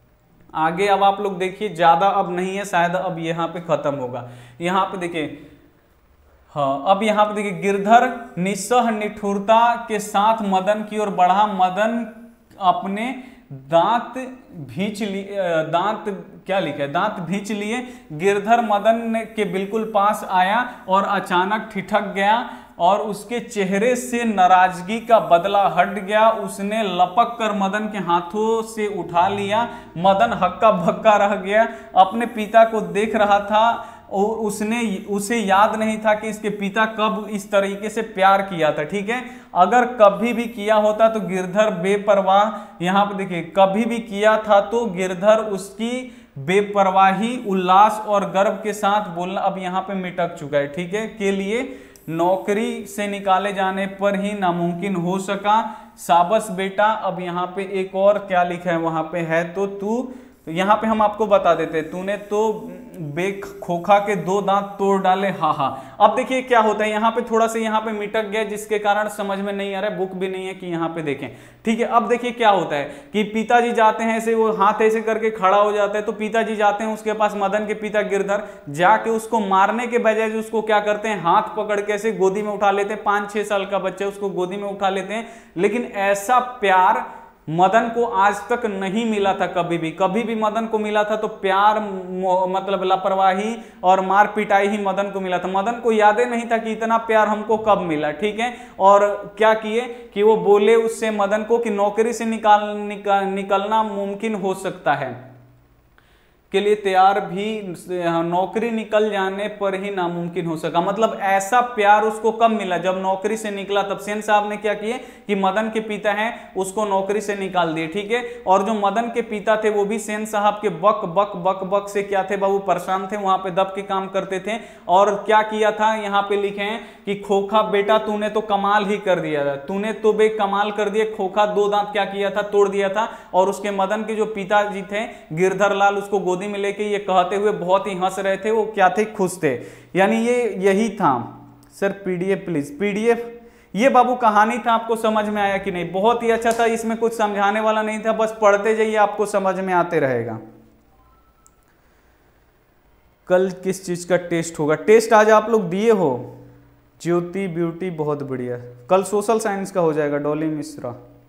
S1: आगे अब आप लोग देखिए, ज्यादा अब नहीं है शायद, अब यहाँ पे खत्म होगा। यहाँ पे देखिए, हाँ अब यहाँ पे देखिए गिरधर निस्सह निठुरता के साथ मदन की ओर बढ़ा। मदन अपने दांत भींच लिए, दांत क्या लिखा है, दांत भींच लिए। गिरधर मदन के बिल्कुल पास आया और अचानक ठिठक गया और उसके चेहरे से नाराजगी का बदला हट गया। उसने लपक कर मदन के हाथों से उठा लिया। मदन हक्का भक्का रह गया, अपने पिता को देख रहा था और उसने उसे याद नहीं था कि इसके पिता कब इस तरीके से प्यार किया था। ठीक है, अगर कभी भी किया होता तो गिरधर बेपरवाह, यहाँ पे देखिए कभी भी किया था तो गिरधर उसकी बेपरवाही, उल्लास और गर्व के साथ बोलना अब यहाँ पे मिटक चुका है। ठीक है, के लिए नौकरी से निकाले जाने पर ही नामुमकिन हो सका। शाबाश बेटा। अब यहाँ पे एक और क्या लिखा है वहां पे है, तो तू तो यहाँ पे हम आपको बता देते हैं, तूने तो बेख खोखा के दो दांत तोड़ डाले, हा हा। अब देखिए क्या होता है, यहाँ पे थोड़ा सा यहाँ पे मिटक गया जिसके कारण समझ में नहीं आ रहा है, बुक भी नहीं है कि यहाँ पे देखें। ठीक है, अब देखिए क्या होता है कि पिताजी जाते हैं ऐसे, वो हाथ ऐसे करके खड़ा हो जाता है तो पिताजी जाते हैं उसके पास, मदन के पिता गिरधर जाके उसको मारने के बजाय उसको क्या करते हैं, हाथ पकड़ के ऐसे गोदी में उठा लेते हैं। पांच छह साल का बच्चा उसको गोदी में उठा लेते हैं। लेकिन ऐसा प्यार मदन को आज तक नहीं मिला था, कभी भी कभी भी मदन को मिला था तो प्यार मतलब लापरवाही और मार पिटाई ही मदन को मिला था। मदन को याद ही नहीं था कि इतना प्यार हमको कब मिला। ठीक है, और क्या किए कि वो बोले उससे मदन को कि नौकरी से निकाल, निकाल निकलना मुमकिन हो सकता है। के लिए तैयार भी नौकरी निकल जाने पर ही नामुमकिन हो सका। मतलब ऐसा प्यार उसको कब मिला, जब नौकरी से निकला तब सेन साहब ने क्या किए कि मदन के पिता हैं उसको नौकरी से निकाल दिए, ठीक है। और जो मदन के पिता थे वो भी सेन साहब के बक बक बक बक से क्या थे बाबू, परेशान थे, वहां पे दब के काम करते थे। और क्या किया था यहाँ पे लिखे हैं कि खोखा बेटा तूने तो कमाल ही कर दिया था, तूने तो बे कमाल कर दिया, खोखा दो दांत क्या किया था, तोड़ दिया था। और उसके मदन के जो पिताजी थे गिरधर लाल उसको गोदी में लेके ये कहते हुए बहुत ही हंस रहे थे, वो क्या थे, खुश थे। यानी ये यही था। सर पीडीएफ प्लीज, पीडीएफ ये बाबू कहानी था, आपको समझ में आया कि नहीं? बहुत ही अच्छा था, इसमें कुछ समझाने वाला नहीं था, बस पढ़ते जाइए आपको समझ में आते रहेगा। कल किस चीज का टेस्ट होगा? टेस्ट आज आप लोग दिए हो, ज्योति ब्यूटी बहुत बढ़िया। कल सोशल साइंस का हो जाएगा, डॉली मिश्रा।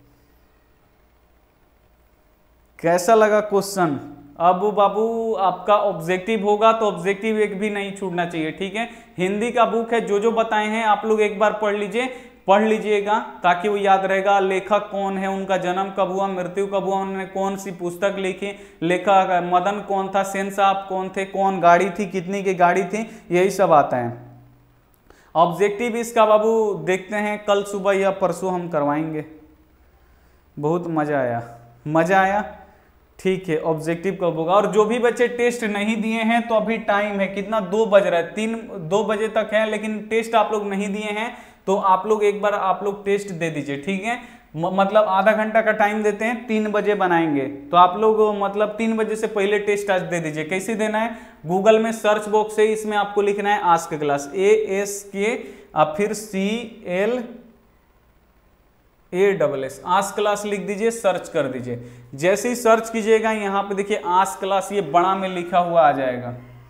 S1: कैसा लगा क्वेश्चन? अब बाबू आपका ऑब्जेक्टिव होगा तो ऑब्जेक्टिव एक भी नहीं छूटना चाहिए, ठीक है। हिंदी का बुक है, जो जो बताए हैं आप लोग एक बार पढ़ लीजिए, पढ़ लीजिएगा ताकि वो याद रहेगा। लेखक कौन है, उनका जन्म कब हुआ, मृत्यु कब हुआ, उन्होंने कौन सी पुस्तक लिखी, लेखक मदन कौन था, सेन साहब कौन थे, कौन गाड़ी थी, कितनी की गाड़ी थी, यही सब आता है। ऑब्जेक्टिव इसका बाबू देखते हैं, कल सुबह या परसों हम करवाएंगे। बहुत मजा आया, मजा आया, ठीक है। ऑब्जेक्टिव कब होगा? और जो भी बच्चे टेस्ट नहीं दिए हैं तो अभी टाइम है, कितना, दो बज रहा है, तीन दो बजे तक है, लेकिन टेस्ट आप लोग नहीं दिए हैं तो आप लोग एक बार आप लोग टेस्ट दे दीजिए, ठीक है। मतलब आधा घंटा का टाइम देते हैं, तीन बजे बनाएंगे तो आप लोग मतलब तीन बजे से पहले टेस्ट आज दे दीजिए। कैसे देना है? गूगल में सर्च बॉक्स है, इसमें आपको लिखना है ask class, A S K और फिर C L A double S, ask class लिख दीजिए, सर्च कर दीजिए। जैसे ही सर्च कीजिएगा यहाँ पे देखिए आस्क क्लास ये बड़ा में लिखा हुआ आ जाएगा।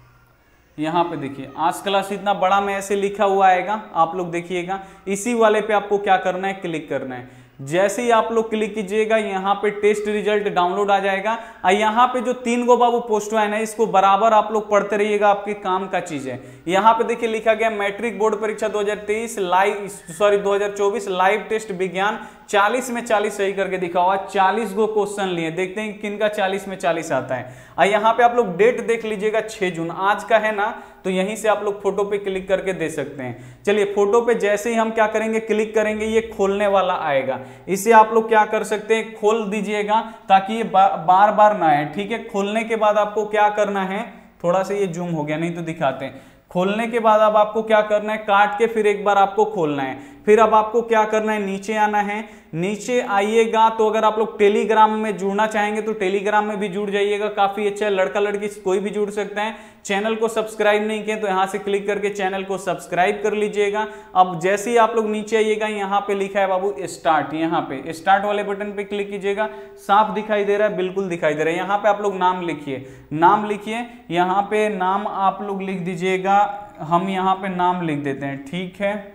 S1: यहाँ पे देखिए आस्क क्लास इतना बड़ा में ऐसे लिखा हुआ आएगा, आप लोग देखिएगा। इसी वाले पे आपको क्या करना है, क्लिक करना है। जैसे ही आप लोग क्लिक कीजिएगा यहाँ पे टेस्ट रिजल्ट डाउनलोड आ जाएगा। और यहाँ पे जो तीन गो बाबू पोस्ट है ना, इसको बराबर आप लोग पढ़ते रहिएगा, आपके काम का चीज है। यहाँ पे देखिए लिखा गया मैट्रिक बोर्ड परीक्षा दो हज़ार तेईस लाइव सॉरी दो हज़ार चौबीस लाइव टेस्ट विज्ञान, चालीस में चालीस सही करके दिखा हुआ, चालीस गो क्वेश्चन लिए। देखते हैं किनका चालीस में चालीस आता है। और यहाँ पे आप लोग डेट देख लीजिएगा, छह जून आज का है ना, तो यहीं से आप लोग फोटो पे क्लिक करके दे सकते हैं। चलिए फोटो पे जैसे ही हम क्या करेंगे, क्लिक करेंगे, ये खोलने वाला आएगा। इसे आप लोग क्या कर सकते हैं, खोल दीजिएगा ताकि ये बा, बार बार ना आए, ठीक है। खोलने के बाद आपको क्या करना है, थोड़ा सा ये जूम हो गया नहीं तो दिखाते हैं। खोलने के बाद अब आपको क्या करना है, काट के फिर एक बार आपको खोलना है। फिर अब आपको क्या करना है, नीचे आना है। नीचे आइएगा तो अगर आप लोग टेलीग्राम में जुड़ना चाहेंगे तो टेलीग्राम में भी जुड़ जाइएगा, काफी अच्छा है। लड़का लड़की कोई भी जुड़ सकता है। चैनल को सब्सक्राइब नहीं किए तो यहाँ से क्लिक करके चैनल को सब्सक्राइब कर लीजिएगा। अब जैसे ही आप लोग नीचे आइएगा, यहाँ पे लिखा है बाबू स्टार्ट, यहाँ पे स्टार्ट वाले बटन पे क्लिक कीजिएगा। साफ दिखाई दे रहा है, बिल्कुल दिखाई दे रहा है। यहाँ पे आप लोग नाम लिखिए, नाम लिखिए, यहाँ पे नाम आप लोग लिख दीजिएगा। हम यहाँ पे नाम लिख देते हैं, ठीक है।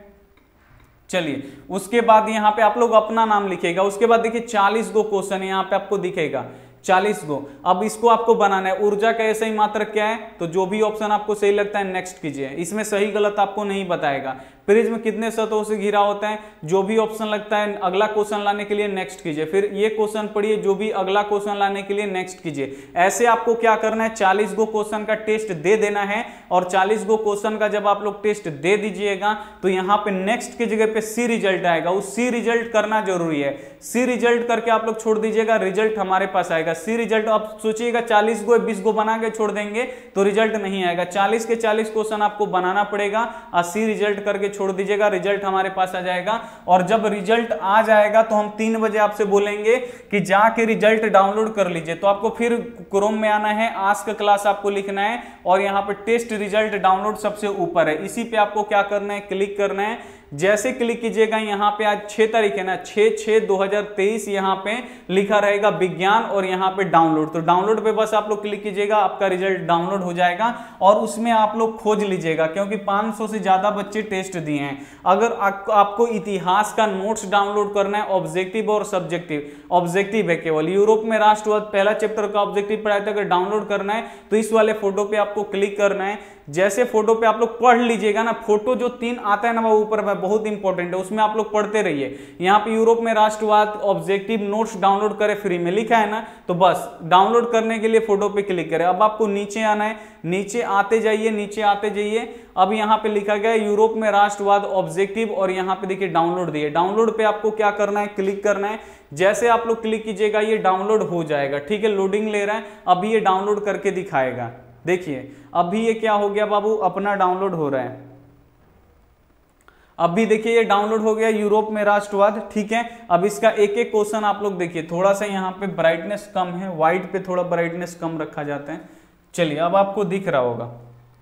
S1: चलिए उसके बाद यहाँ पे आप लोग अपना नाम लिखिएगा। उसके बाद देखिए चालीस गो क्वेश्चन यहाँ पे आपको दिखेगा, चालीस गो। अब इसको आपको बनाना है। ऊर्जा का ऐसा ही मात्रक क्या है, तो जो भी ऑप्शन आपको सही लगता है नेक्स्ट कीजिए। इसमें सही गलत आपको नहीं बताएगा। प्रिज्म कितने सतहों से घिरा होता है, जो भी ऑप्शन लगता है अगला क्वेश्चन लाने के लिए नेक्स्ट कीजिए। फिर ये क्वेश्चन पढ़िए, जो भी अगला क्वेश्चन लाने के लिए नेक्स्ट कीजिए। ऐसे आपको क्या करना है, चालीस गो क्वेश्चन का टेस्ट दे देना है। और चालीस गो क्वेश्चन का जब आप लोग टेस्ट दे दीजिएगा तो यहाँ पे नेक्स्ट की जगह पे सी रिजल्ट आएगा। उस सी रिजल्ट करना जरूरी है। सी रिजल्ट करके आप लोग छोड़ दीजिएगा, रिजल्ट हमारे पास आएगा। सी रिजल्ट आप सोचिएगा चालीस गो बीस गो बना के छोड़ देंगे तो रिजल्ट नहीं आएगा। चालीस के चालीस क्वेश्चन आपको बनाना पड़ेगा और सी रिजल्ट करके छोड़ दीजिएगा, रिजल्ट हमारे पास आ जाएगा। और जब रिजल्ट आ जाएगा तो हम तीन बजे आपसे बोलेंगे कि जाके रिजल्ट डाउनलोड कर लीजिए। तो आपको फिर क्रोम में आना है, आस्क क्लास आपको लिखना है और यहाँ पे टेस्ट रिजल्ट डाउनलोड सबसे ऊपर है, इसी पे आपको क्या करना है, क्लिक करना है। जैसे क्लिक कीजिएगा यहाँ पे आज छह तारीख है ना, छह छह दो हजार तेईस यहाँ पे लिखा रहेगा विज्ञान और यहाँ पे डाउनलोड। तो डाउनलोड पे बस आप लोग क्लिक कीजिएगा, आपका रिजल्ट डाउनलोड हो जाएगा। और उसमें आप लोग खोज लीजिएगा क्योंकि पाँच सौ से ज्यादा बच्चे टेस्ट दिए हैं। अगर आप, आपको इतिहास का नोट्स डाउनलोड करना है, ऑब्जेक्टिव और सब्जेक्टिव, ऑब्जेक्टिव है केवल, यूरोप में राष्ट्रवाद पहला चैप्टर का ऑब्जेक्टिव पढ़ाया था, अगर डाउनलोड करना है तो इस वाले फोटो पे आपको क्लिक करना है। जैसे फोटो पे आप लोग पढ़ लीजिएगा ना, फोटो जो तीन आता है ना वो ऊपर में बहुत इंपॉर्टेंट है, उसमें आप लोग पढ़ते रहिए। यहाँ पे यूरोप में राष्ट्रवाद ऑब्जेक्टिव नोट्स डाउनलोड करें फ्री में लिखा है ना, तो बस डाउनलोड करने के लिए फोटो पे क्लिक करें। अब आपको नीचे आना है, नीचे आते जाइए, नीचे आते जाइए। अब यहाँ पे लिखा गया है यूरोप में राष्ट्रवाद ऑब्जेक्टिव, और यहाँ पे देखिए डाउनलोड दिए। डाउनलोड पे आपको क्या करना है, क्लिक करना है। जैसे आप लोग क्लिक कीजिएगा ये डाउनलोड हो जाएगा, ठीक है। लोडिंग ले रहा है, अभी ये डाउनलोड करके दिखाएगा। देखिए अभी ये क्या हो गया बाबू, अपना डाउनलोड हो रहा है। अभी देखिए ये डाउनलोड हो गया यूरोप में राष्ट्रवाद, ठीक है। अब इसका एक एक क्वेश्चन आप लोग देखिए, थोड़ा सा यहाँ पे ब्राइटनेस कम है, व्हाइट पे थोड़ा ब्राइटनेस कम रखा जाता है। चलिए अब आपको दिख रहा होगा।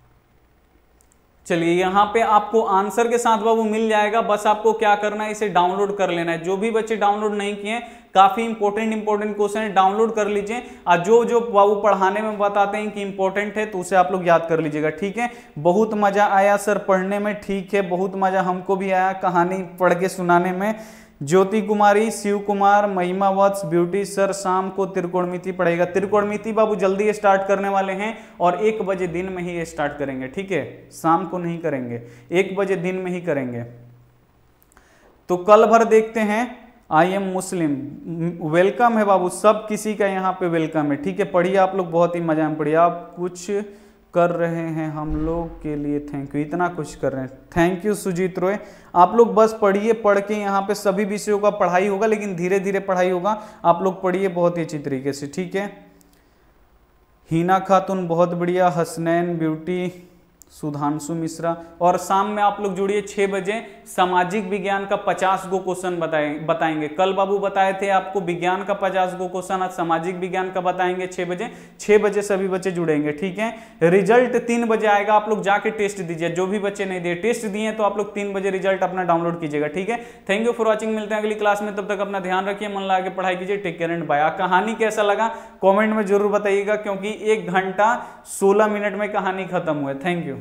S1: चलिए यहाँ पे आपको आंसर के साथ बाबू मिल जाएगा, बस आपको क्या करना है, इसे डाउनलोड कर लेना है। जो भी बच्चे डाउनलोड नहीं किए, काफी इंपॉर्टेंट इंपॉर्टेंट क्वेश्चन है, डाउनलोड कर लीजिए। और जो जो बाबू पढ़ाने में बताते हैं कि इंपॉर्टेंट है तो उसे आप लोग याद कर लीजिएगा, ठीक है। बहुत मजा आया सर पढ़ने में, ठीक है, बहुत मजा हमको भी आया कहानी पढ़ के सुनाने में। ज्योति कुमारी, शिव कुमार, महिमा वत्स, ब्यूटी सर शाम को त्रिकोणमिति पढ़ेगा। त्रिकोणमिति बाबू जल्दी स्टार्ट करने वाले हैं और एक बजे दिन में ही स्टार्ट करेंगे, ठीक है, शाम को नहीं करेंगे, एक बजे दिन में ही करेंगे। तो कल भर देखते हैं। आई एम मुस्लिम, वेलकम है बाबू, सब किसी का यहाँ पे वेलकम है, ठीक है। पढ़िए आप लोग, बहुत ही मजा में पढ़िए। आप कुछ कर रहे हैं हम लोग के लिए, थैंक यू, इतना कुछ कर रहे हैं, थैंक यू सुजीत रॉय। आप लोग बस पढ़िए, पढ़ के यहाँ पे सभी विषयों का पढ़ाई होगा, लेकिन धीरे धीरे पढ़ाई होगा। आप लोग पढ़िए बहुत ही अच्छी तरीके से, ठीक है। हिना खातून बहुत बढ़िया, हसनैन, ब्यूटी, सुधांशु मिश्रा। और शाम में आप लोग जुड़िए छह बजे, सामाजिक विज्ञान का पचास गो क्वेश्चन बताए बताएंगे। कल बाबू बताए थे आपको विज्ञान का पचास गो क्वेश्चन, आज सामाजिक विज्ञान का बताएंगे छह बजे। छह बजे सभी बच्चे जुड़ेंगे, ठीक है। रिजल्ट तीन बजे आएगा, आप लोग जाके टेस्ट दीजिए। जो भी बच्चे नहीं दिए, टेस्ट दिए तो आप लोग तीन बजे रिजल्ट अपना डाउनलोड कीजिएगा, ठीक है। थैंक यू फॉर वॉचिंग, मिलते हैं अगली क्लास में, तब तक अपना ध्यान रखिए, मन लगा के पढ़ाई कीजिए। Take care and bye. कहानी कैसा लगा कॉमेंट में जरूर बताइएगा, क्योंकि एक घंटा सोलह मिनट में कहानी खत्म हुई। Thank you.